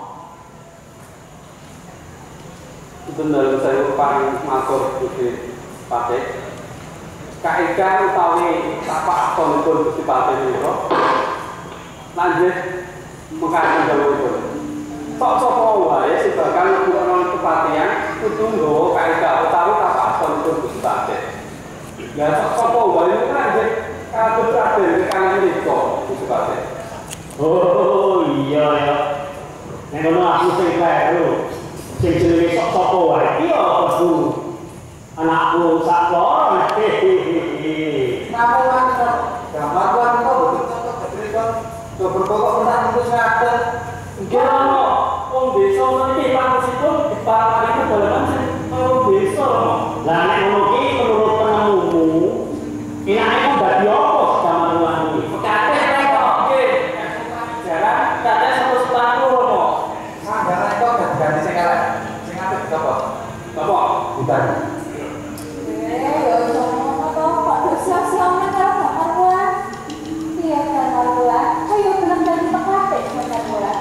Itu dalam saya paling matur Gusti Patek. Kaidah utawi tapak astonipun Gusti Patek menika lanjut mengkaji dahulu. Sok sapa wae sebakan kurang kepatian kudu nggawa kaidah utawi tapak astonipun Gusti Patek. Ya sok sapa wae lanjut kabeh Raden kaliyan menika Gusti Patek. Oh iya ya. Nek ngono aku sing kleru. Sing jenenge sok sapa wae iki ya kudu anakku sak loro. Napa wae gambar wae kok betul betul berpokok menang itu ngaten. Nggih ono wong desa niki pangesipun diparingi dolanan sing kaya desa. Lah nek ngono ki menurut penemumu enake kok dadi apa zaman wani iki? Kakek kok nggih. Jalan kate satu sepatu kok. Sanggara kok ganti sing elek. Sing apik sapa? Apa? Bukan. Eh, yo ngono to, kok dosiasione karo gambar bulan. Iya gambar bulan. Ayo belum jadi pekate gambar bulan.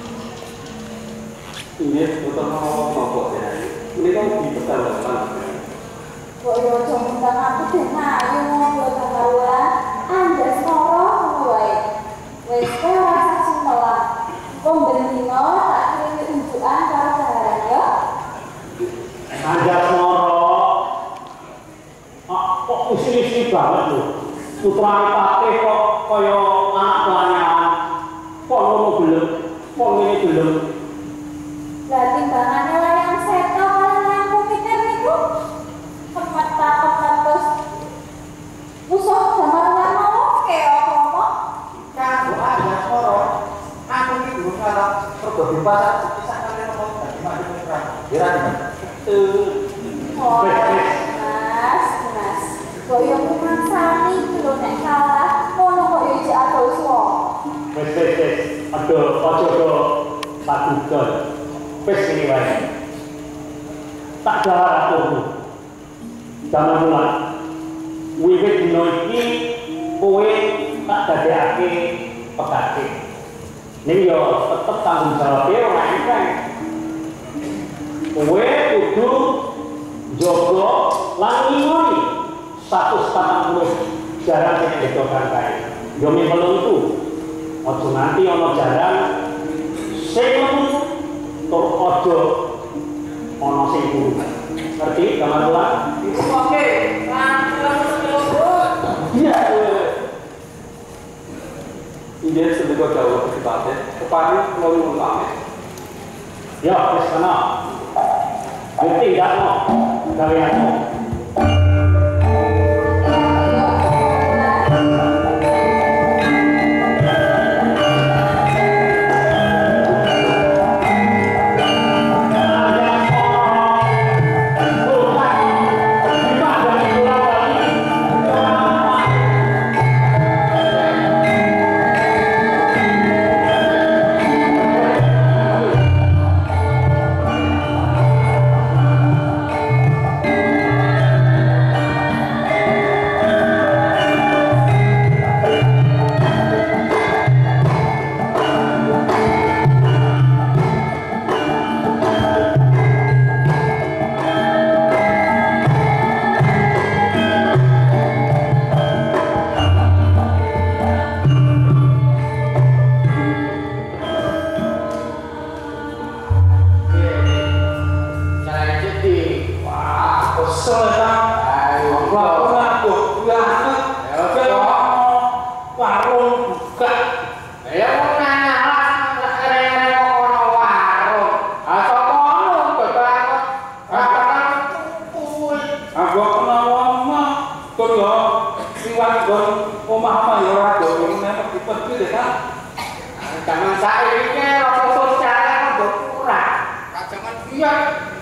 Ini betul ngomong apa ya? Ini kan dipertaruhkan. Kok yo ngundang aku deh ayo ngobrol gambar bulan. Anjas moro ngono wae. Wis kowe rasa sumelah. Pembendino tak kirimi unjukan karo daharan yo. Anjas moro. Ah, kok usil-usil banget lho. Putrane Patih kok kaya anak lanyangan. Kok ngono gelem, kok ngene gelem. Lah timbangannya layang seto kalian layang kumitir niku. Kemet kemet terus. Musuh gambar bulan mau oke apa-apa. Kanggo aja koro. Aku iki durung karo pergo pasar bisa kalian ngomong dadi maju putra. Ora iki. Oh, mas, mas. Koyo kumangsani lho nek kalah, ngono kok yo iki adol suwo. Wes wes wes. Aduh, ojo do padudon. Wes iki wae. Tak jawab aku. Zaman mula. Wiwit dino iki kowe tak dadekake pekate. Ning yo tetep tanggung jawab e ora enteng. Kowe kudu jaga lan ngingoni seratus patang puluh jaran sing didokan kae. Yo melu itu. Ojo nanti ana jaran sing metu tur ojo ana sing turu. Ngerti gambar kula? Oke, lanjut Iya. Ini sebagai jauh kesempatan. Kepada ngomong utama. Ya, wis kana. Ngerti gak no? Gaweanmu.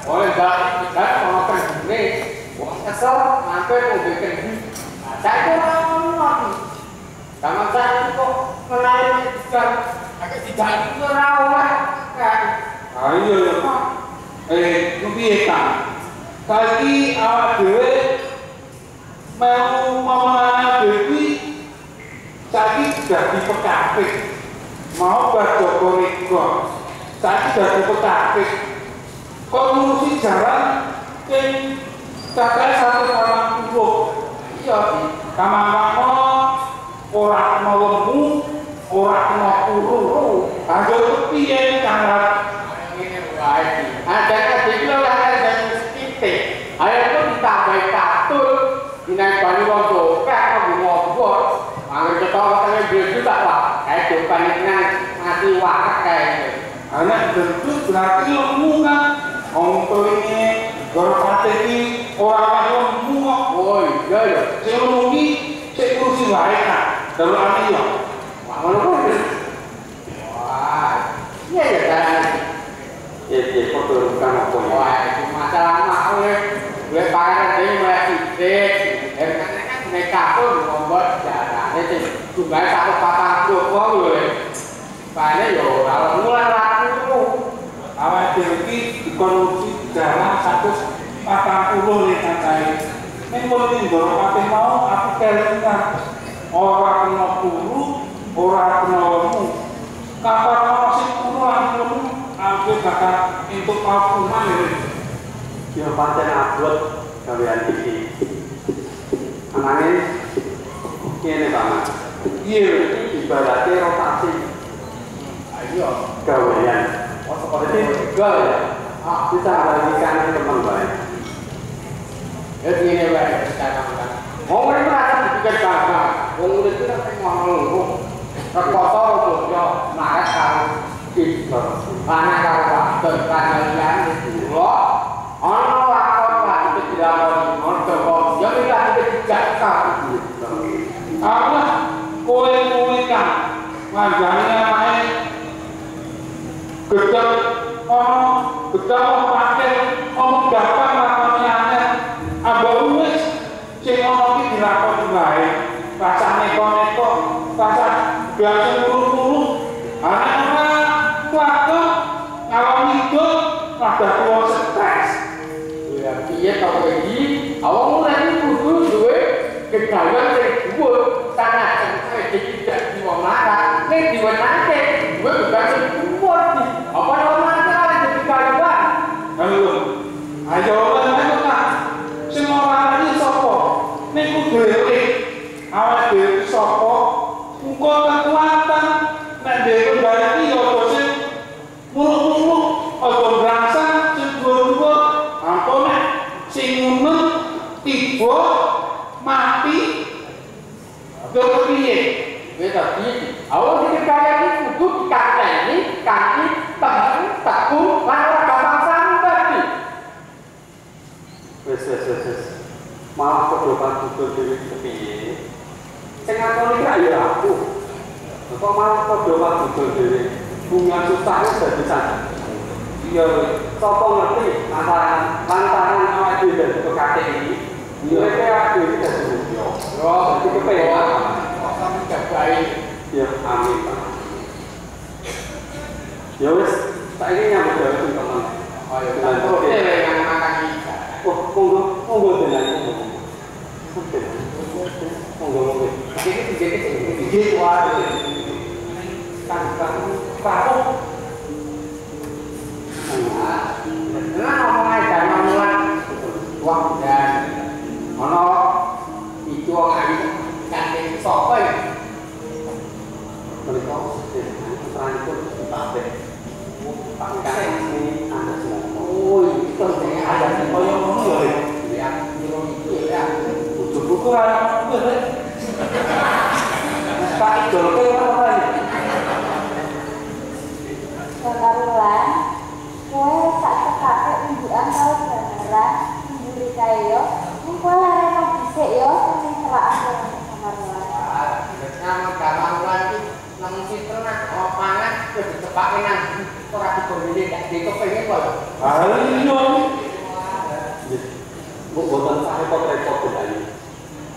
oleh dalam kita mau kerja wong kesel sampai mau bikin saya itu orang sama saya kok menarik ikan agak tidak itu rawan kan ayo ya Pak eh piye ta kali awak dhewe mau mama dewi saiki dadi pekapik mau Joko Riko saiki dadi pekapik kok ngurusi jalan sing cacahe satu orang puluh iya kamang-kamang ora kena lemu ora kena turu aja kepiye kangat ngene wae ada iki lho ada sithik ayo kok ditambah katul dinaik bani wong dokek kok ngobot angger ketara tenge dhewe tak Pak kae dopane mati wae kae anak tentu berarti lemu kan wong tuwene gorpate iki ora lemu kok oh iya ya sing lemu iki sik kursi wae kan delokane yo ngono kok wah iya ya kan ya ya foto kan apa ya wah itu masalah mak oleh gue pakai dhewe mulai sithik eh kan nek kapul ngobot jarane sing jumlahe satu patang puluh wong lho paling yo ora mulai laku awake dhewe iki dikonsumsi jalan seratus patang puluh nek kancane ning mesti ndoro mau aku kelingan ora kena turu ora kena lemu kapan ana sing turu lan lemu aku bakal entuk pakuman ya pancen abot gawean iki anane kene Pak iya ibaratnya rotasi ayo gawean oh seperti juga ya ah bisa bagikan teman baik ya gini wae kita ngomong mau merasa dipikir gagal wong urip itu kan ngomong rekoso kok yo marah karo iki anak karo waktu panjenengan lho ana lakon lagi tidak mau ngono yo iki tidak kabeh Allah kowe kuwi kan ngajane ae gedhe ana gedhe pakai omong gampang lakone aneh ambek wis sing ana iki dilakoni wae rasane neko rasa biasa guru-guru anak-anak waktu ngalami hidup rada tuwa stres ya piye to iki awak mulai kudu duwe kegawean sing dhuwur sanajan kowe tidak diwong marah nek diwenake kowe bukan sing dhuwur apa ora masalah dadi kayuan halo ayo lan kan sing ora iki sapa nek kudu dhewe awake dhewe sapa engko kekuatan nek dhewe mbayani yo aja sing muluk-muluk aja ngrasa sing dhuwur apa nek sing ngono tiba mati yo piye wis tadi awak iki kaya iki kudu dikateni kanthi temen teguh lan ora gampang sampe wis wis wis malah kok bantu dhewe kepiye sing ngakoni iki ya aku kok malah kok bantu dhewe bunga susah wis dadi sana iya sapa ngerti antara lantaran awake dhewe dadi kekate iki iya awake dhewe dadi yo yo dadi kepenak kok dijagai ya amin Pak ya wis saiki nyambut gawe teman ayo kita oke yang makan iki oh monggo monggo tenan monggo monggo iki iki iki iki wae kan kan papo nah ngomong aja ngomong wah dan ono itu orang kanthi sapa ya mereka peran itu dipakai pakai ini ada semua oh itu sing ada sing koyo ngono lho ya nyuruh iki ya buku-buku ana kuwi lho tak idolke apa ya Kakarulan, kowe sak tekake unjukan karo gambaran mburi kae yo, mung kowe lare nang dhisik yo sing serakake kakarulan. nang kakarulan iki nang sintenan opangan wis ditepake nang ora digorene gak dikepengin kok. Ah iya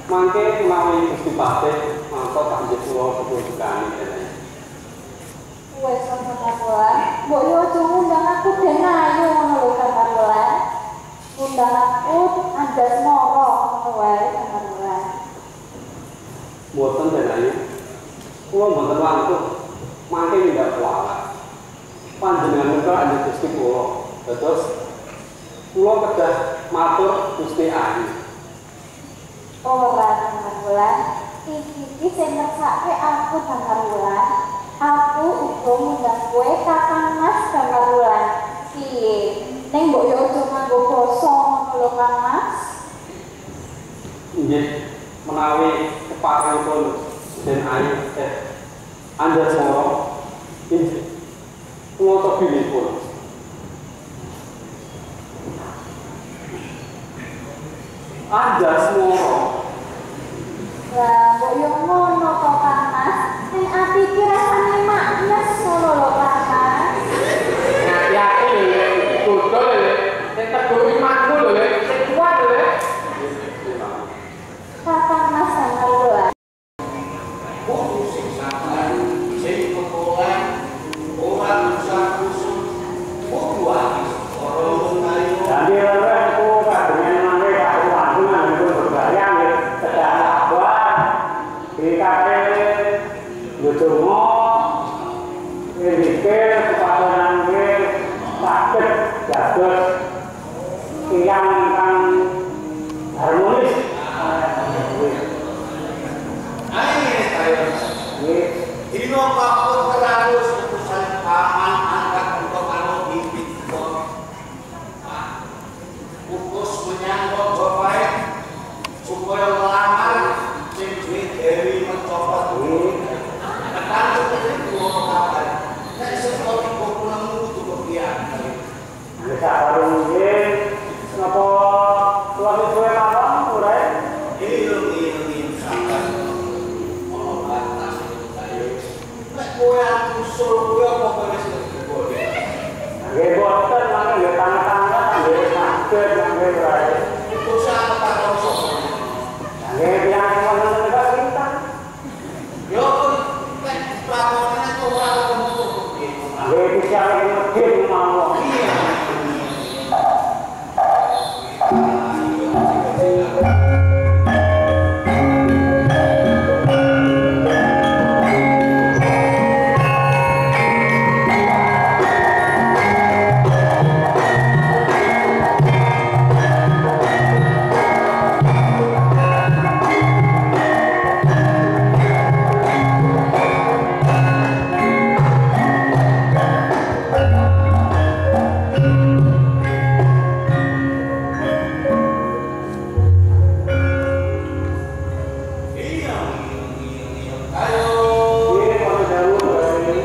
Mangke menawi Gusti Patih mangko kanjeng kula kepunjukane kene. Wes Kakang Kawula, mbok yo aja ngundang aku ben ayu ngono lho Kakang Kawula. Undang aku andas moro ngono wae Kakang Kawula. Mboten ben ayu. Kula mboten wangsul mangke ndak kuwat. Panjenengan menika anjing Gusti kula. Dados kula kedah matur Gusti ayu. Ora Kakang Kawula, iki sing ngersake aku Kakang Kawula. Aku uga ngundang kowe Kakang Mas Kakang Kawula. Piye? Ning mbok yo aja nganggo basa ngono lho Kang Mas. Nggih, menawi keparingipun Den Ayu eh Andas Moro inggih kula tebihipun. Andas Moro. Lah mbok yo ngono to Kang Mas. Ning ati iki rasane maknyes ngono lho Kakang. Ngati-ati lho, kudu lho, sing teguh imanku lho, sing kuat lho. Kakang Mas Kakang Kawula. Oh, sing sabar, sing kepolan, ora usah kusut. Oh, kuwi ora kayu. Jadi ora aku kadengan mangke karo panjenengan niku berbayang nggih kedah sabar. Dikate ndonga mikir kepadonan nggih saged dados tiyang ingkang harmonis. Ayo tayo. Nggih. Dino kaput terus utusan paman angkat untuk karo bibit kok. Ukus menyangkut bapak supaya melamar sing duwe dewi mencopot dulu. Tekan itu ngono kabar. Nek sekolah kok nemu kudu kepian. Nek karo nggih napa tuwa suwe mawon ora? Iyo iyo iyo sabar. Ono batas itu tayo. Nek kowe usul kowe apa kowe wis kebole. Nggih boten mangke nggih tangga-tangga nggih saged nggih ora. Itu sak karo sapa. Nggih tiyang wonten menika sinten? Yo nek lakone kok ora ketemu piye. Nggih bisa ngedit mawon. Iya. Iya, iya, iya. Ayo. Nggih kula dawuh Bapak.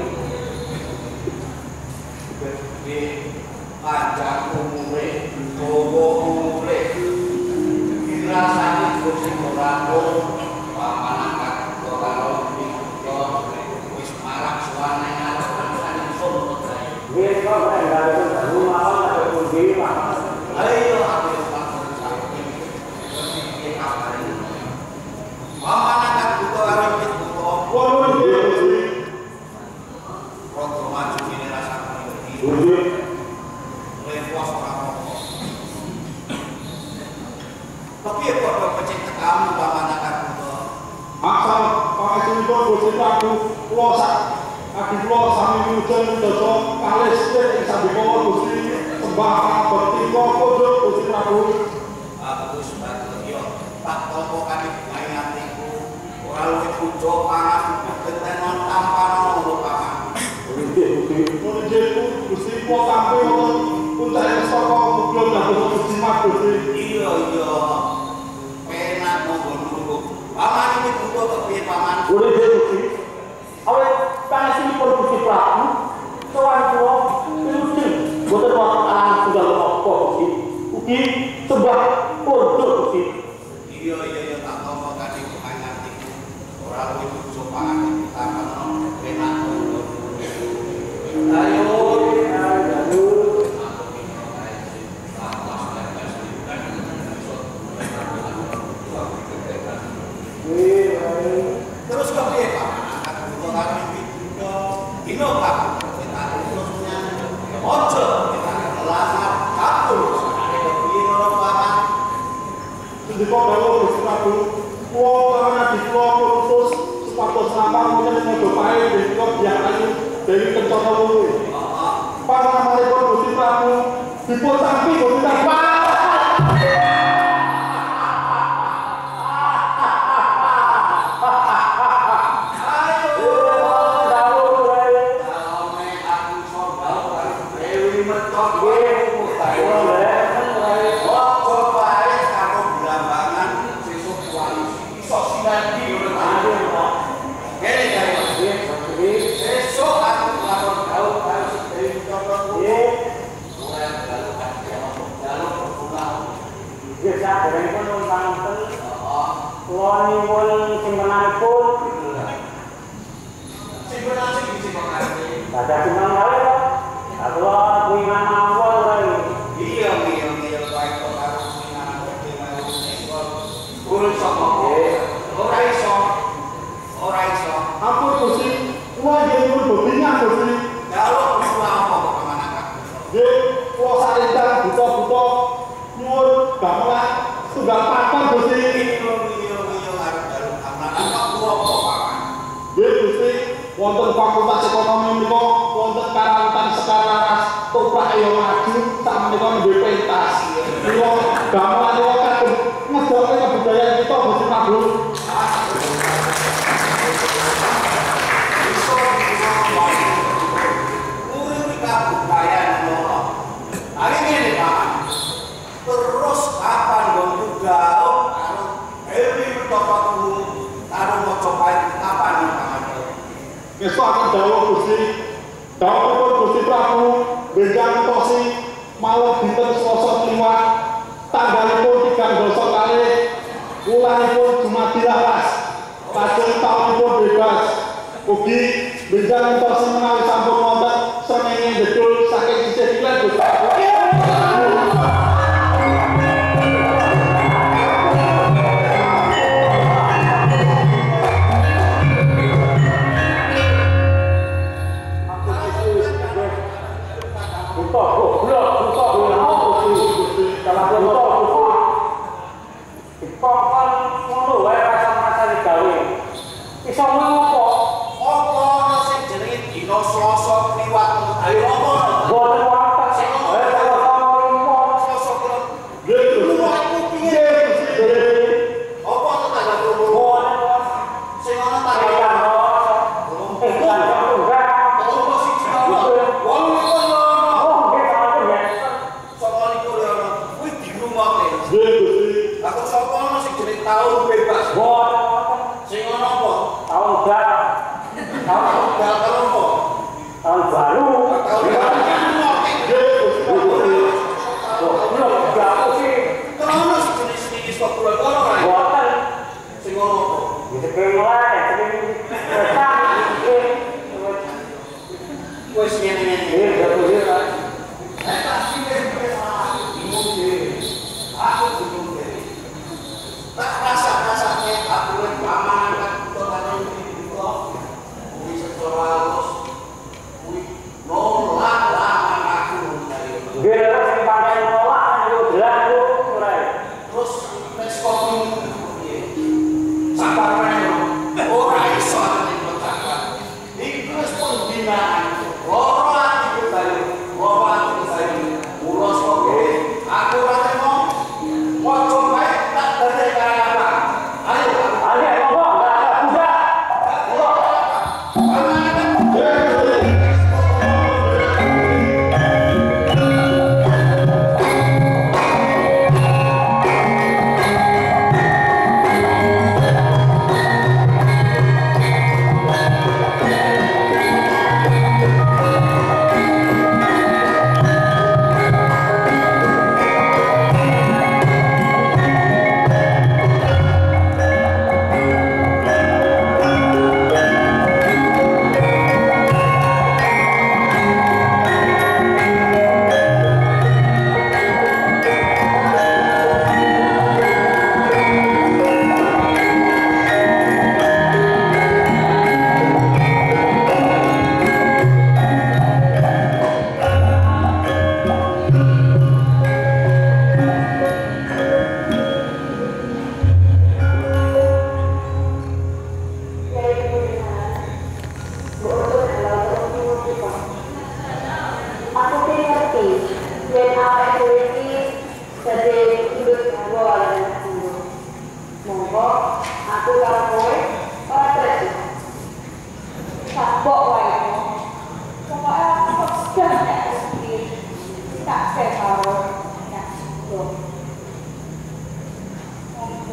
Gede panjang umure, dawa umure. Dirasani sing ora paman angkat karo iki wis marang suwane ngarep rasane sun to. Nggih kok nggih dawuh mawon ada pundi Pak. Ayo aku panggil sampe. Iki kabar iki. Paman angkat buta karo iki buta. Waduh, nggih. Roto maju ini rasane iki. Nggih. Lewat ora apa. Tapi kok kok pecik tekamu paman angkat buta. Asal pangapunten Gusti Prabu kula sak adi kula sami nyuwun dosa kalih sithik ing sambika Gusti sembah bekti kula pundhut Gusti Prabu. Aku sebagai yo tak topo kami atiku ora luwih pujo panas ketenon tanpa ngono paman. Nggih, Gusti. Nggih, Gusti kula sampe wonten puncak saka mulo dados Gusti Mas Gusti. Iya iya. Penak monggo nunggu. Paman iki butuh kepiye paman? Boleh Gusti. Awet panasipun Gusti Prabu sowan kula lucu. Boten wonten alang tunggal apa Gusti. Ugi sembah pundhut Gusti. Iya iya iya tak topo kami atiku ora luwih pujo panas tanpa penak ngono. Ayo. Ndika dawuh Gusti Prabu, wong ana dikula putus supados namung menyang Majapahit ndika Dyah Ayu Dewi Kencana Wulu. Pangamalipun Gusti Prabu dipun tampi Gusti Prabu. Ada cuma kali ya, aku punya nama lagi. Iya, iya, iya, baik kok harus punya nama urus sama. Orang iso, orang iso. Apa Gusti? Kuwi yen mun bobingan Gusti. Kalau kuwi apa kemana kan? Nggih, kuwi sarendang buta-buta nyuwun gamelan tunggal papan Gusti. Iya, iya, iya, arep dalu anak apa kuwi apa papan? Nggih Gusti, wonten fakultas ekonomi menika wonten karawutan sekararas toprak yo maju sak menika nembe pentas. Kula gamelan kula kagem ngedoke kebudayaan kita Gusti Prabu. Terus kapan dong juga karo Dewi Metopakmu karo Majapahit kapan kapan? Besok akan dawuh Gusti. Dawuhipun Gusti Prabu benjang tosi malam dinten Selasa Kliwon tanggalipun tigang dasa kalih wulanipun Jumadi Laras lajeng taunipun bebas. Ugi benjang tosi menawi sampun wonten srengenge ndedul saking sisih kilèn Gusti Prabu. Tak rasa-rasanya aku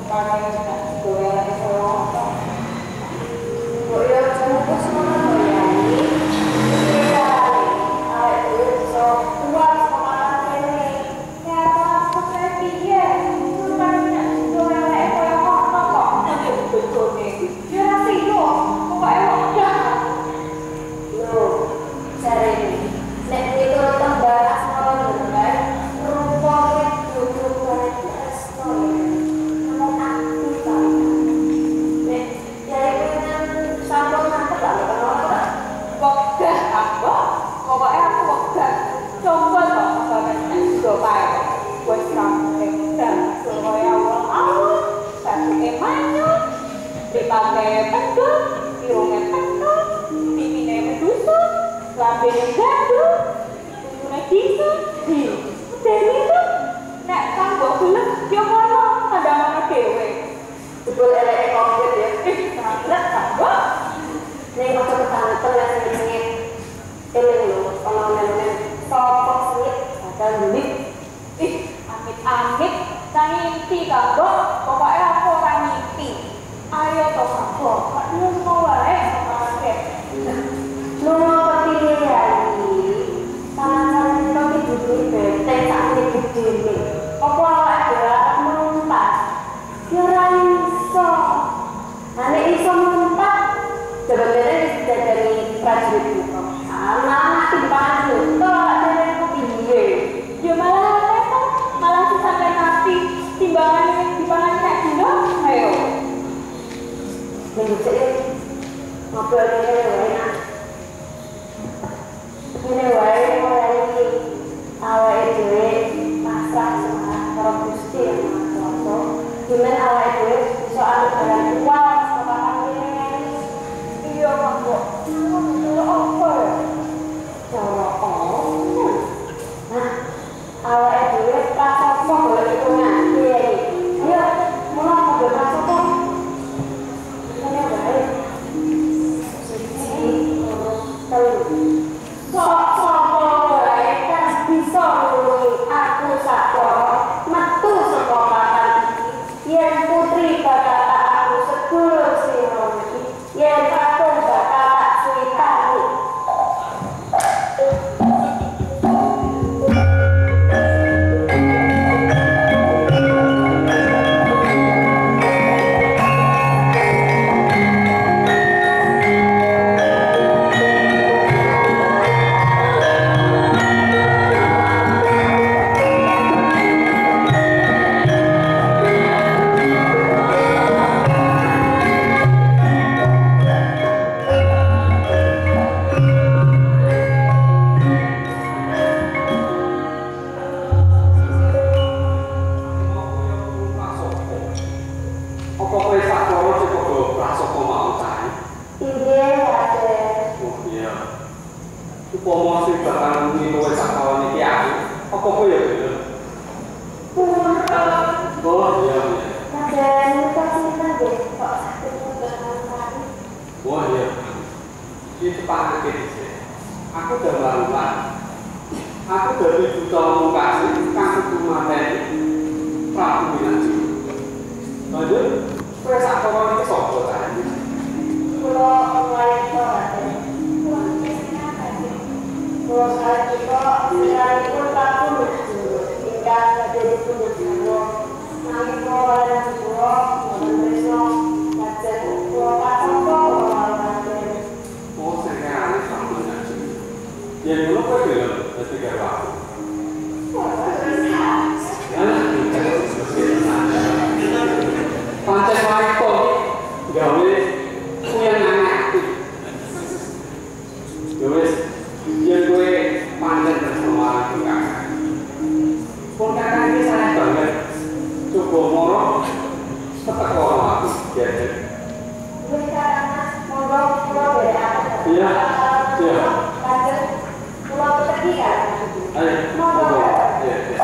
Iya, iya. Ayo,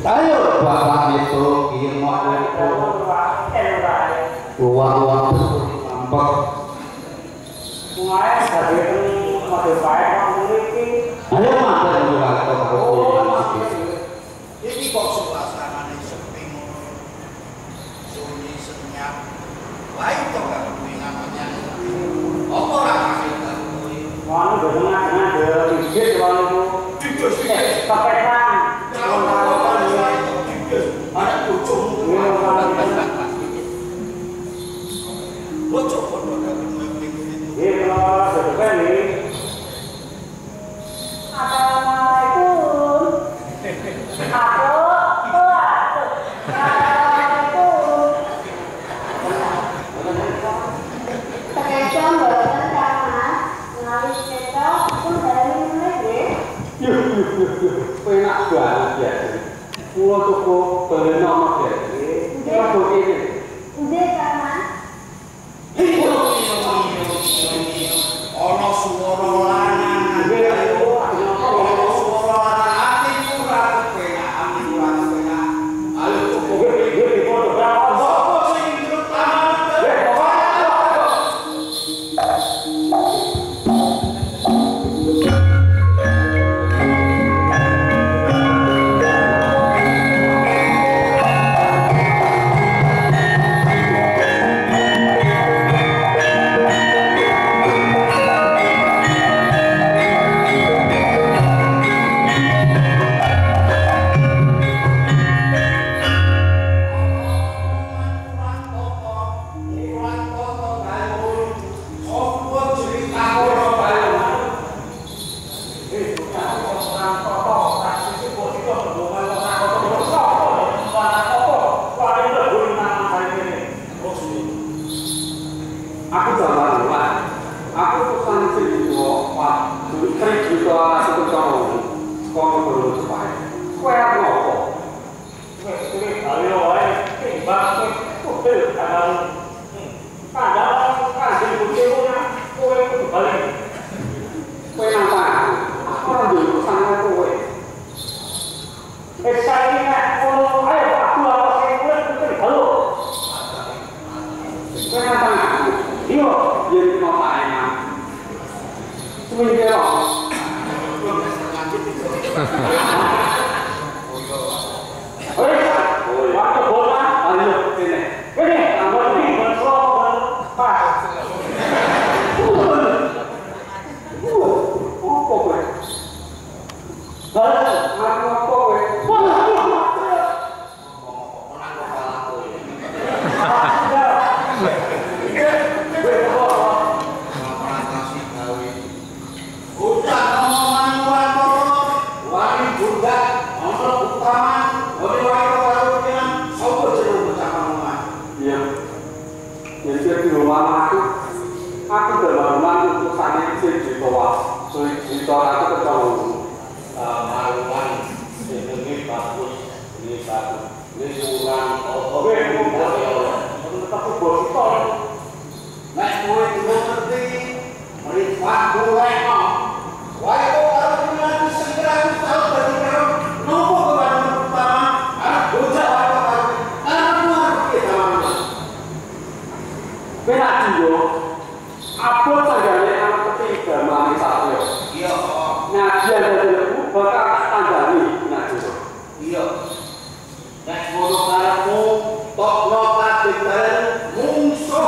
Ayo bapak itu ilmu itu uang-uang nampak mulai dari mode baik memiliki ayo mampir dulu atau aku ini kok suasana sepi sunyi senyap baik kok gak kuwi namanya apa ora kasih kuwi wan dengan dengan de bibit wan itu eh sapekan ada bojomu bocok kok ora ini kalau sedekat ini Assalamualaikum. Aku, aku, Assalamualaikum. Ternyata mboten karena menawi sepeda pun dari mulai Yuh, yuh, yuh, yuh, enak banget ya. Pulau toko beli nomor ya. Ini apa ini? udah karena ono swara lanang ono swara lanang atiku ra kepenak atiku ra kepenak ayo cukup iki di foto berapa sapa sing njero taman eh Aku jalan lah. Aku pesan sih dua, pak. Trik juga aku tahu. Kau perlu supaya. Kau yang ngopo. ini kali wae timbang mobil kadang kadang kadang bujurnya kowe kudu balik Kau yang tak. Aku orang dulu pesan kau. eh saya ini kalau ayo aku apa sih kowe kudu halo Kau yang tak. Iyo, yang mau tanya. Seminggu loh. Hei, waktu bola, Ayo, sini. ini tambah ini berso, pas. Apa kowe? Halo, Aku apa kowe? udah omongan luar wali budak ono utama wali wali karo pian sapa jero bocah omongan Iya. Yang dia di rumah aku. Aku dalam rumah untuk sana sih di bawah. So di bawah aku ketemu. maruan ini bagus ini bagus ini kurang oke, tetap bos itu. nek kowe kudu ngerti mripat kowe kok wae kok karo pian segera tau dadi karo nopo kowe utama arep bocah wae karo arep ngerti sama Benak juga. Apa tanggane anak ketiga mami satu. iya Ngaji ada dulu bakal tak tanggani benak juga. iya nek ngono karepmu tokno kabeh bareng mungsuh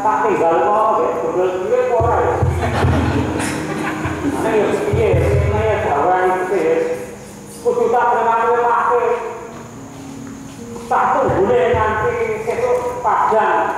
tak tinggal kok, ya, bener gue kok ora ya. Ana yo piye, ana ya gawean iki. Kudu tak remate-remate. Tak tunggune nganti sesuk padang.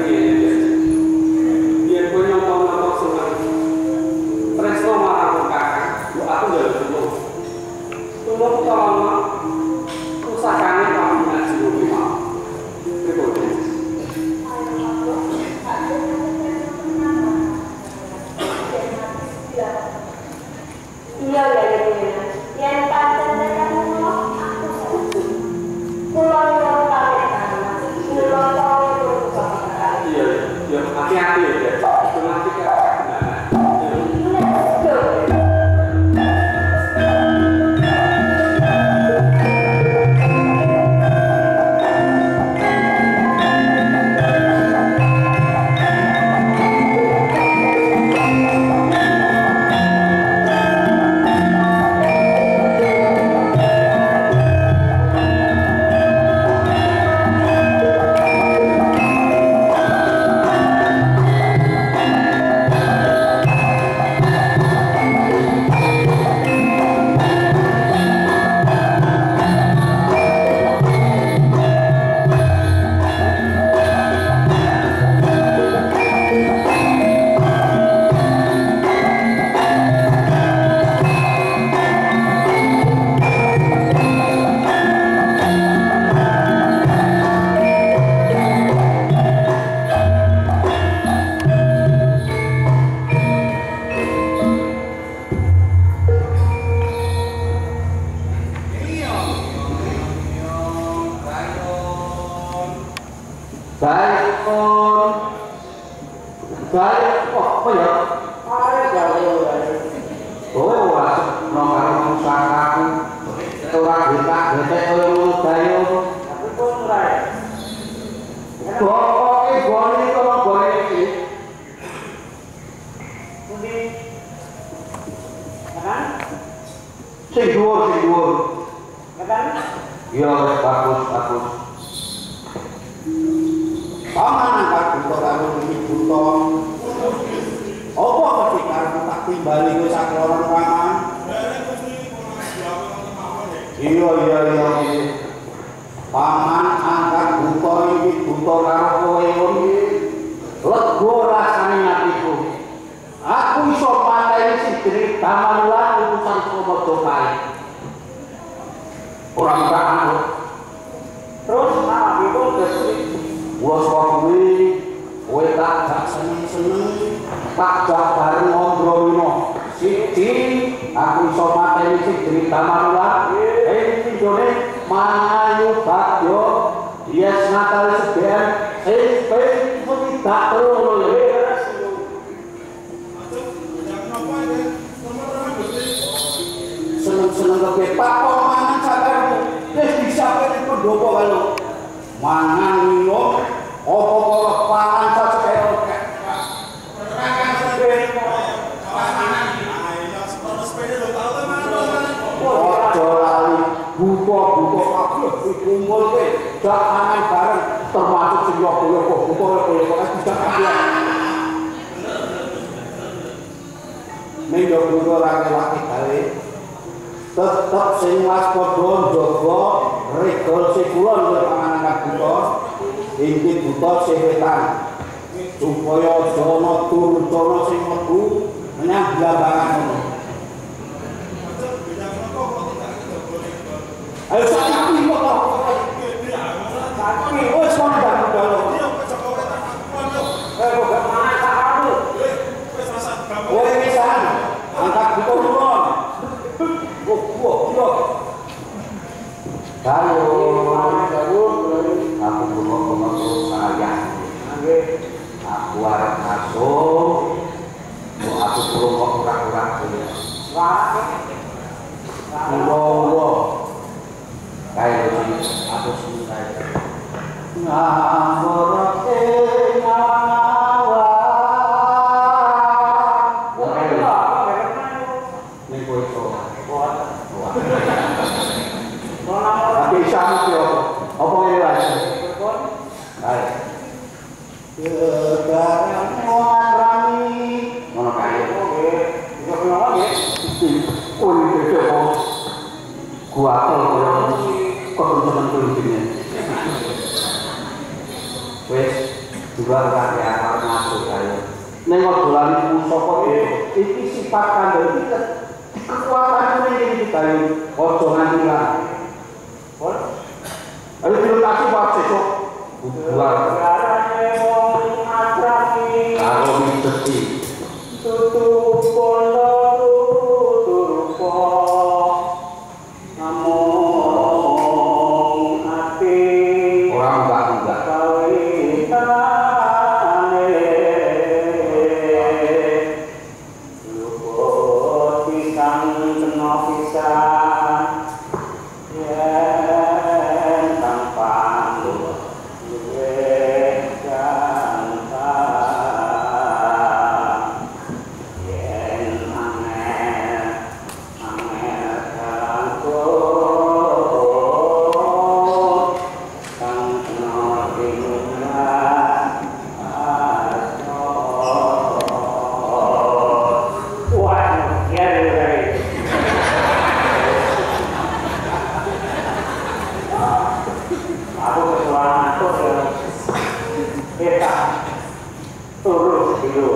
Tresno marang kakek Baik pun, baik kok apa ya? Baik jauh baik. Oh, wasuk nomor usahaku. Orang kita betek koyo gayo. Tapi pun baik. Pokoke gone kok gone iki. Pundi? Kan? Sing dhuwur, sing dhuwur. Kan? Yo, bagus, bagus. Paman angkat buto karo iki buto. Apa mesti karo tak timbali kowe sakloron paman? Iya iya iya. Paman angkat buto iki buto karo kowe iki. Lega rasane atiku. Aku iso mateni sing jenenge Damanula urusan Komodo kae. Ora bakal. Terus nah itu dadi wes kuwi kowe tak gak seneng-seneng tak gak bareng ngobrolino. Siji aku iso mateni sing jenenge Damanula. Eh iki jone Mangayu Bagyo. Yes Natal sebenarnya eh pengen tidak terlalu ya. Seneng-seneng ke Pak kok mangan sakarmu wis bisa kene pendopo kalau mangan minum apa-apa pangan sakjane oke. Terangkan sepeda panganan ayo sepeda sepeda lho tau ta mana. Ojo lali buka-buka kabeh dikumpul kowe jak mangan bareng termasuk sing yo-yo buka-buka kok bisa kabeh. Ning yo buka ora kelati gawe. Tetep sing waspada njaga regol sekulon karo panganan buta inti buta sing wetan supaya aja ana durjana sing mlebu menyang blambangan ngono. Ayo saiki kok kok. Saiki wis mondang dalo. Eh kok gak mangan sakmu. Wis rasa gampang. Kowe wisan angkat buta ulun. Halo, aku bunga-bunga terus sayang. Aku harap masuk. Mau aku perlu kok kurang-kurang dulu. Wow, kayak ini aku sudah. Ngawur ngawa. Ini kue bisa yo apa ini lagi baik kegarang rami ngono kae oke iso ngono nggih oh iki kok gua tol kok teman kulitnya wes juga kaki akar masuk kae ning dolan pusaka iki sifat kandel iki kekuatan ini kita ojo nganti lah. Ayo dilokasi Pak Cecok. Bubar. Kalau mesti tutup pondok turupo namung ati orang bangga kawitane luput pisang kena pisan yen tanpa luwe gantang yen angel angel kanggo kang kena tinggal aso wah ya dari aku kesuara itu kita turun dulu.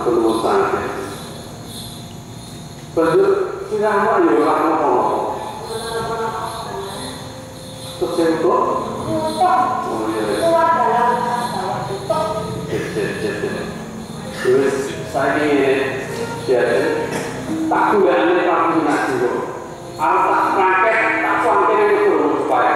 ketemu santai. Banjur sinama ya ora ngono. Terus sing kok oh iya. Keluar dalam bawah tutup. Terus saiki jadi tak golekane kamu ngaji kok. Arep tak praktek tak sangkene itu supaya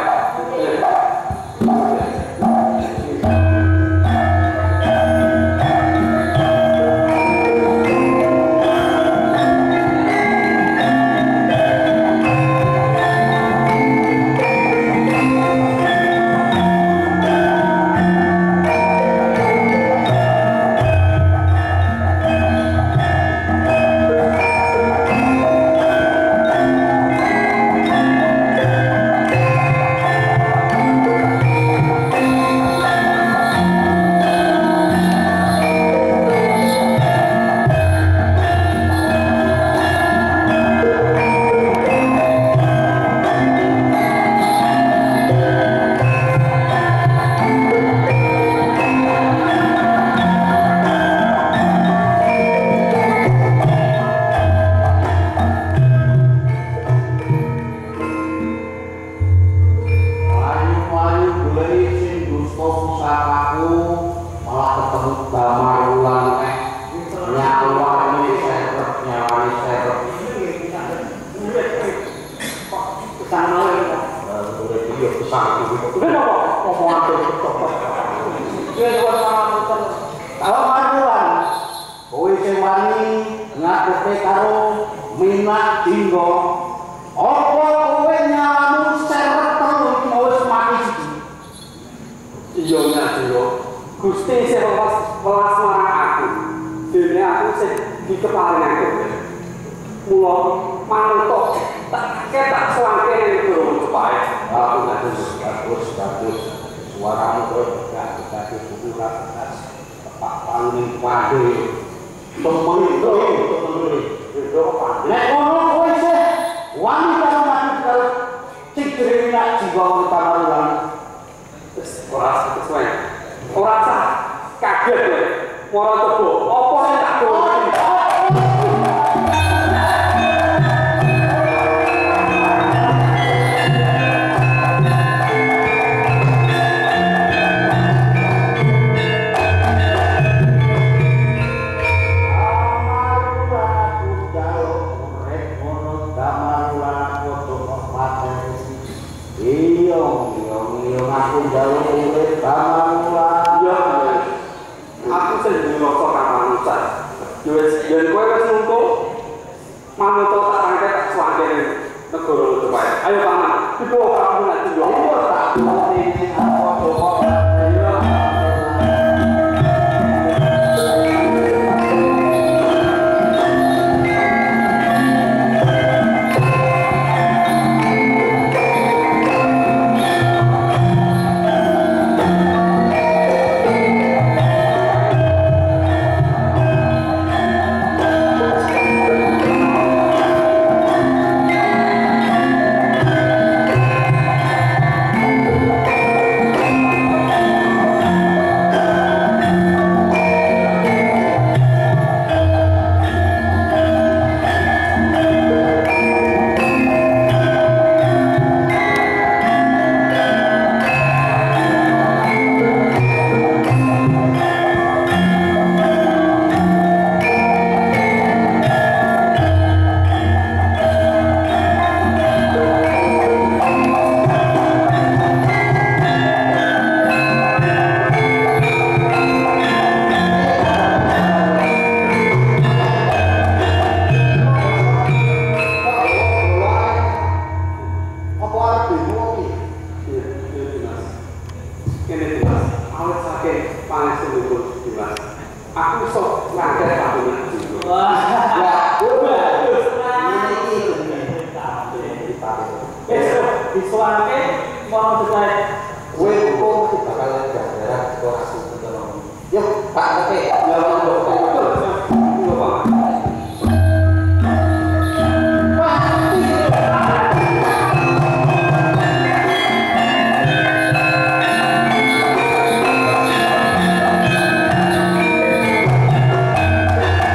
Thank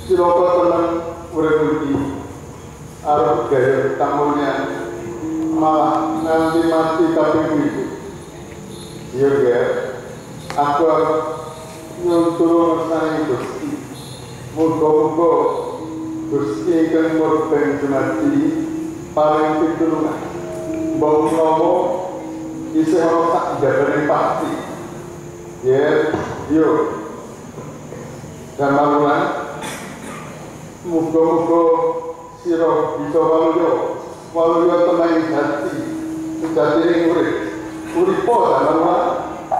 Siloko teman urip iki arep gaya tamunya malah nanti mati kaping pitu. Iya ya, aku arep nyuntulung nang Gusti. Muga-muga Gusti ingkang murben dumadi paling pitulungan. Mbok menawa isih ana sak jabane pasti. Ya, yo. Gambaran muga-muga sira bisa waluya, waluya tenan hati, sejatine urip. Uripo gambaran.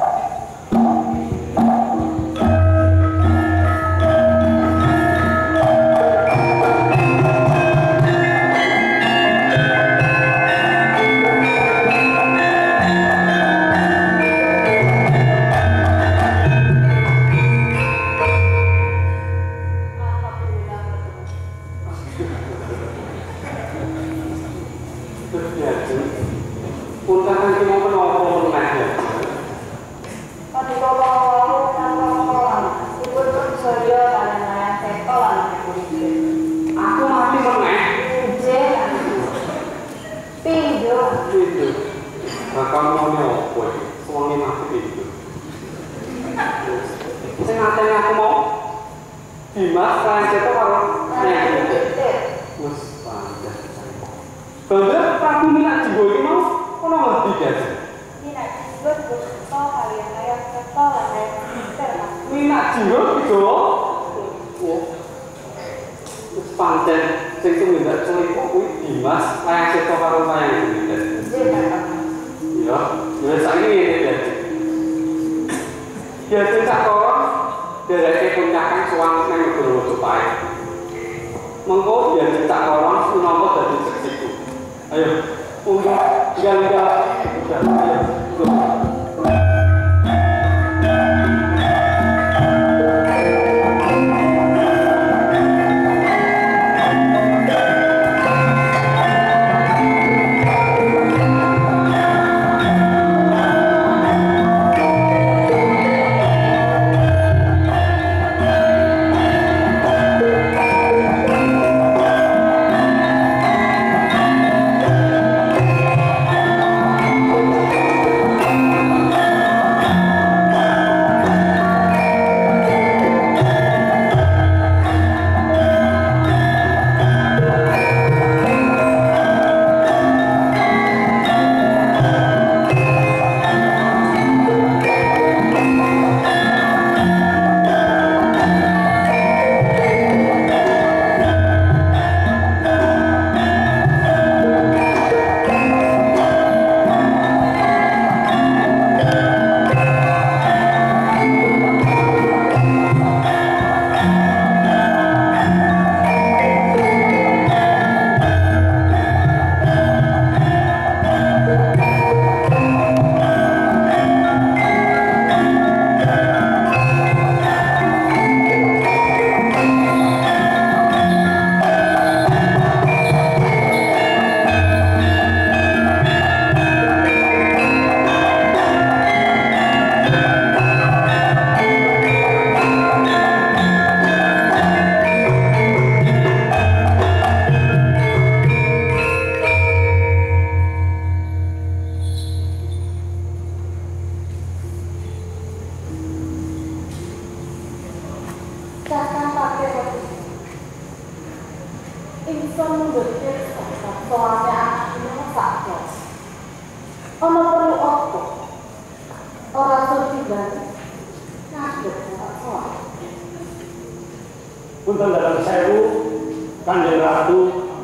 Punten datang sewu Kanjeng Ratu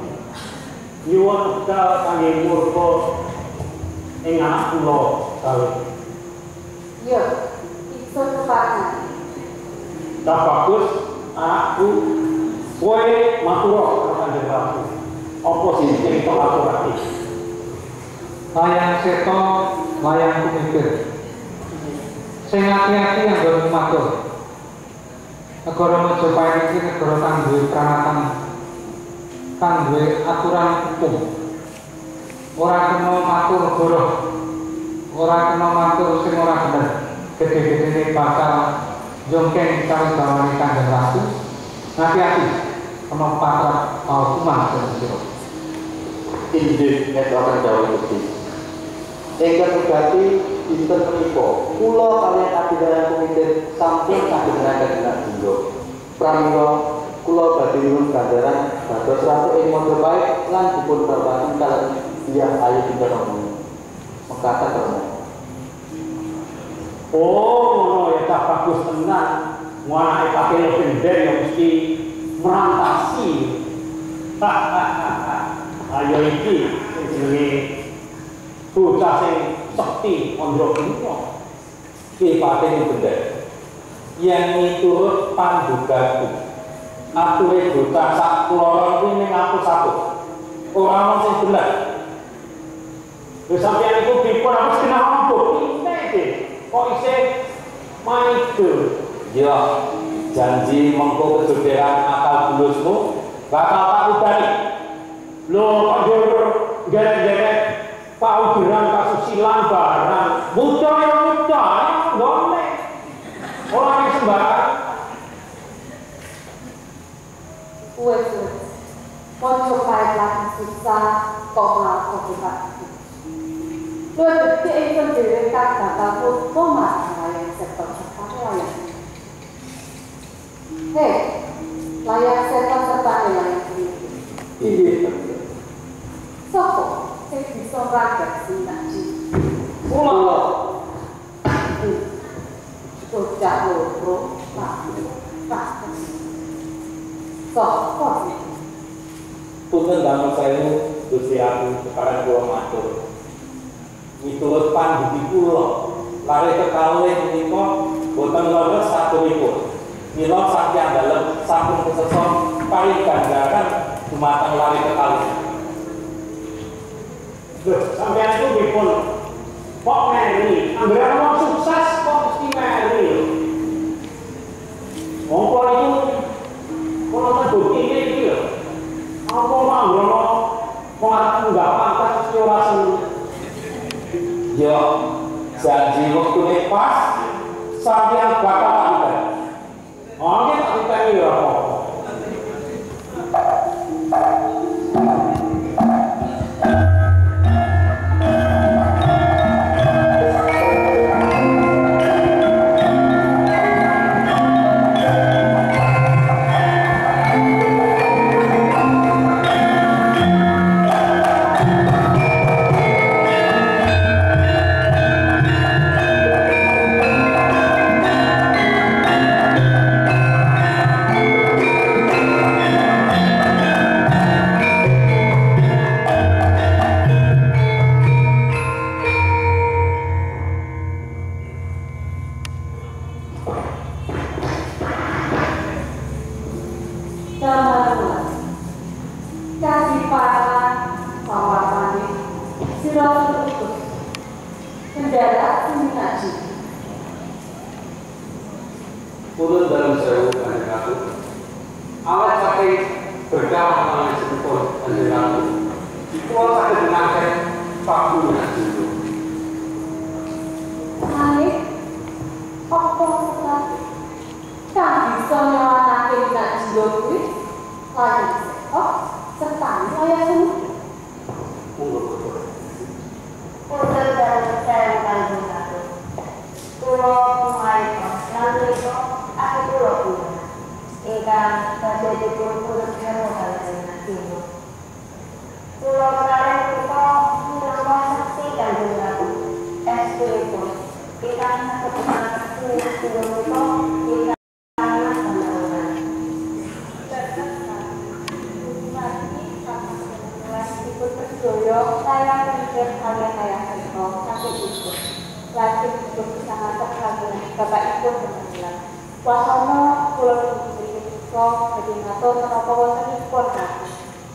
nyuwun wekdal kangge murka ing anak kula kalih. Yo, iso kepakan. Tak bagus anakku kowe matur karo Kanjeng Ratu. Apa sing cerita aturake? Layang seto, layang kumikir. Sing hati-hati anggo matur. Negara Majapahit iki negara kang duwe pranatan, kang duwe aturan hukum. Ora kena matur negara, ora kena matur sing ora bener. Gede-gedene bakal jongkeng karo gawane Kanjeng Ratu, Hati-hati, kena patrak kau kuman dan siro. Injil ngetwakan jauh lebih. Engkau berarti dinten menika, kula kalian adilan komite sampun saged neraga dina pramila kula badhe nyuwun ganjaran dados ratu ing Majapahit lan dipun berkati kalian Hyang Ayu dinten menika. Mekaten terus. Oh, ya tak bagus tenan. Muanake pakai legender yang mesti merantasi. Ayo iki jenenge bocah sing sekti andra punika. Ki pating bener. Yang miturut pandugaku. Ature bocah sak kloron kuwi ning aku satu. Ora ono sing bener. Wis sampeyan iku dipun apa kena ombok iki. Kok isih maido? Ya, janji mengko kejogeran akal bulusmu bakal tak udari. Lho, kok njur geret-geret paugeran kasusilaan barang. Mudah ya mudah, ngomong. Ora iki sembarang. Wes wes. Ponco kait lagi susah kok laku kita. Lu bukti itu dhewe tak bakal foto masalah yang serta-serta layak. Hei, layak serta-serta layak ini. Iya. Sopo, saya bisa rakyat sinaji. Kula. Bocah loro, pak, pak. Sopo sih? Punten damel saya Gusti aku sekarang kula matur. Miturut pandugi kula, lare kekalih menika boten leres saturipun. Mila saking dalem sampun keseson paring ganjaran dumateng lare kekalih. Loh, sampeyan itu dipun kok meri, anggere wong sukses kok mesti meri. Mongko itu kalau terbukti iki lho. Apa manggono wong enggak pantas mesti ora seneng. Yo, janji waktu pas sampeyan bakal ada. Oh, iki tak diteni ya apa? Purun dalam sewu kanjeng Ratu. Awet saking berkah mengalami sepuluh kanjeng Ratu. Kulo saged menangkan pagungan dulu. Hai, apa sekali? Kang bisa nyawanake nek jiwa kuwi lagi oh serta layak semua. Monggo. Punten dalam sewu kanjeng Ratu. Kulo mulai nanti aku kulo kulo. Ingkang badhe dipun purut karo kanjeng Ratu. Kulo kalian kita minangka saksi kanjeng Ratu. Espiripun ingkang kebetulan kulo kulo ingkang anak pembangunan. Ikut perjoyo saya pikir kalian ayah itu sakit itu. Lagi untuk sangat terkagum bapak ikut berjalan. Wasono pulau putri itu jadi ngatur kenapa wonten ikut kaki.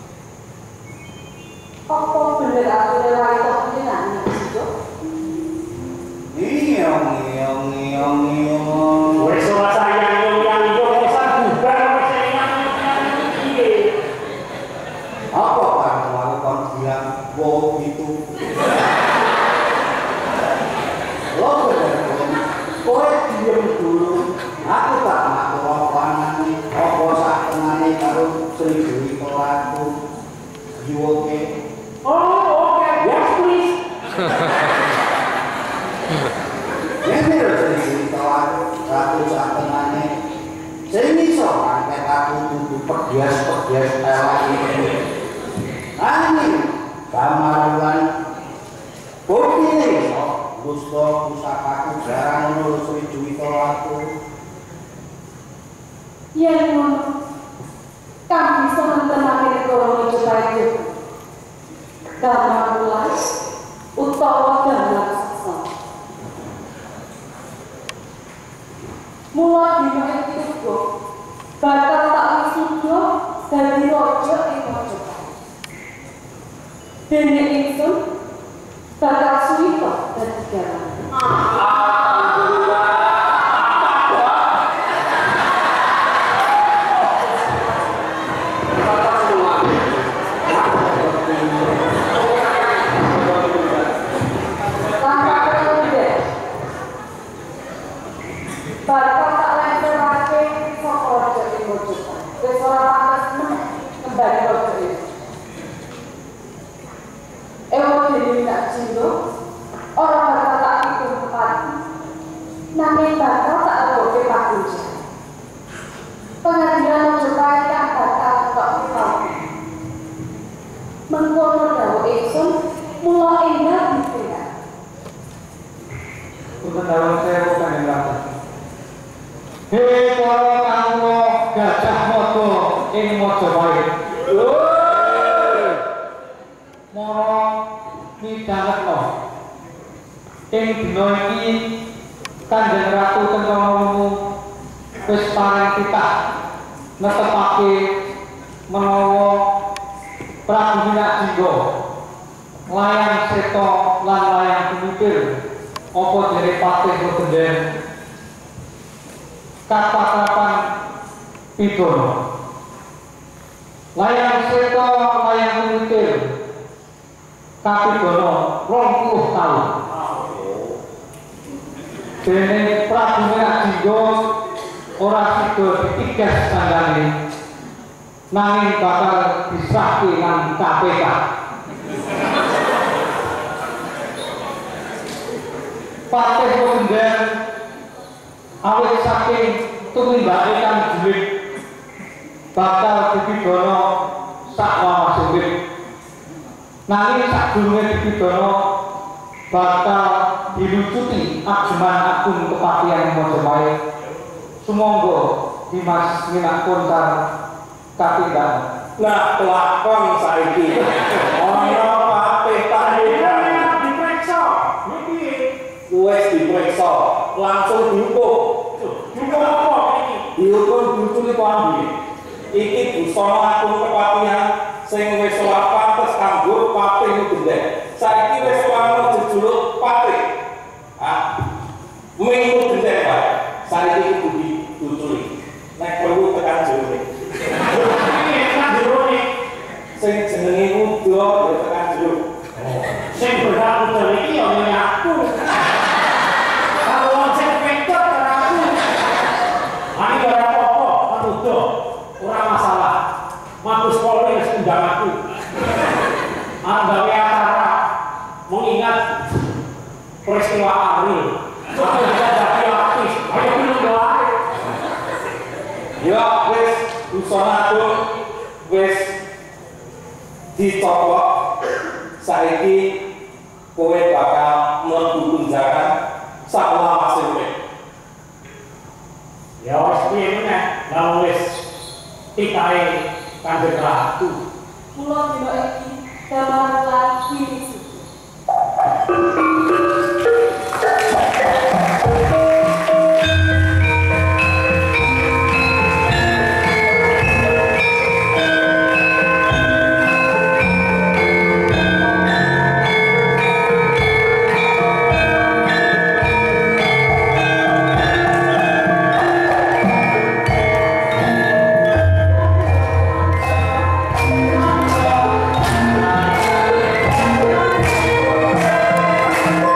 Apa bener aku lewat itu penjenengan itu? Ngiyong, ngiyong, ngiyong, ngiyong. Wes ora sayang yang itu bisa bubar wis enak iki. Apa kan melakukan bilang wow itu? Lo bener kowe diem dulu. Aku tak ngatur apa nang apa sak bias-bias elak ini. Angin kamarulan bukti nih, gusto pusakaku jarang nulusuri juwita aku. Yen ngono, kang bisa mentenake negara Majapahit kamarulan utawa damar saksa. Mula dina iki uga bakal tak wisuda dadi raja ing Majapahit. Dene ingsun bakal suwita dadi garwane. Bakal tak lengserake saka raja ing Majapahit. Wis ora pantes meneh kembali raja iki. Ewo dene tak jindo, ora bakal tak iku pati. Nanging bakal tak aboke pakunja. Pengadilan Majapahit kang bakal tok pitawi. Mengkono dawuh ingsun, mula endah dipindah. Untuk dalam sewu kanjeng Ratu. Hei para kanggo Gajah Mada ing Majapahit. Mara midhangetna. Ing dina iki Kanjeng Ratu Kentramawu wis paring titah netepake menawa Prabu Winakjingga layang seta lan layang pemikir apa jere patih Genden kapatrapan pidana. Layang seta layang pemikir kapidana rong puluh taun. Dene Prabu Winakjingga ora sida ditigas sandane nanging bakal disahke nang K P K. Patih Genden awit saking tumimbake kang dhuwit bakal dipidana sakwawase urip. Nanging sadurunge dipidana bakal dilucuti ajeman akun kepatihan Majapahit. Sumangga Dimas Minakpun kang katindak. Nah, kelakon saiki. Ana patih tahanan diperiksa. Niki wis diperiksa, langsung dihukum. Dihukum apa iki? Dihukum duculi pambi. Iki busana akun kepatihan sing wis ora pantes kanggo patih Genden. Saiki wis ana jejuluk patih. Ah. Minggu Genden Pak. Saiki kudu diduculi. Nek perlu tekan jero. Sing jenenge udo ya tekan jero. Sing berhak udo iki ya ngene aku. Kalau wong sing pentot karo aku. Ani ora apa-apa, kan udo. Ora masalah. Mabes Polri wis undang aku. Arep gawe acara mengingat peristiwa Ariel. Aku bisa jadi artis. Ayo minum wae. Ya wis usanaku wis dicopot. Saiki kowe bakal mlebu penjara selawase urip. Ya wis piye meneh, lha wis titahe Kanjeng Ratu. Mula dina iki damar lagi Thank you.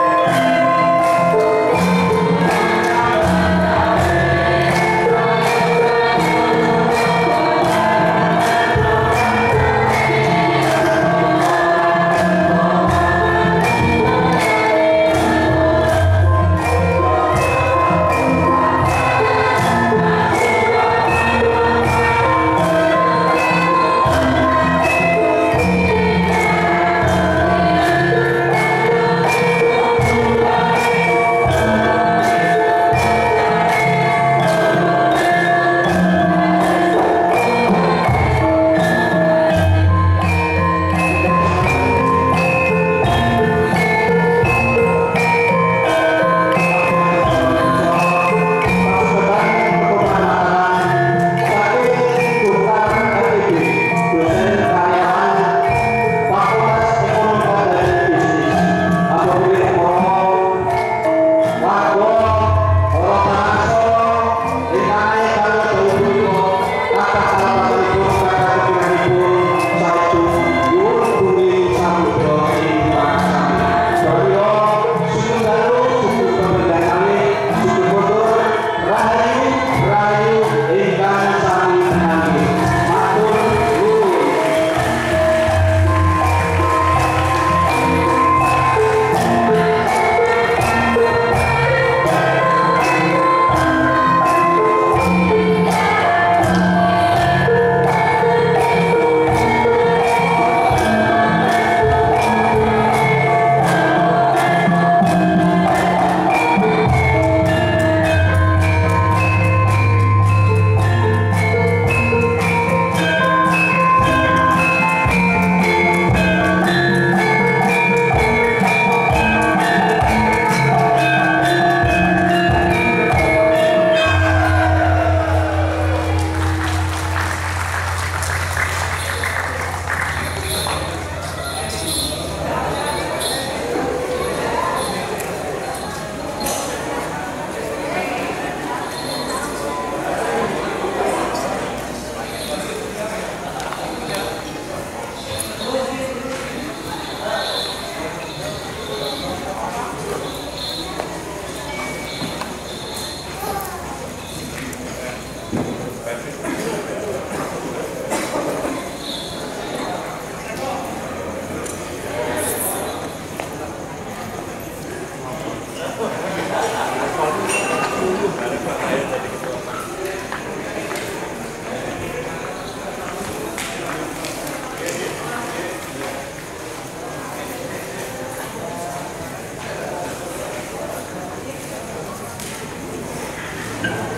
Thank you.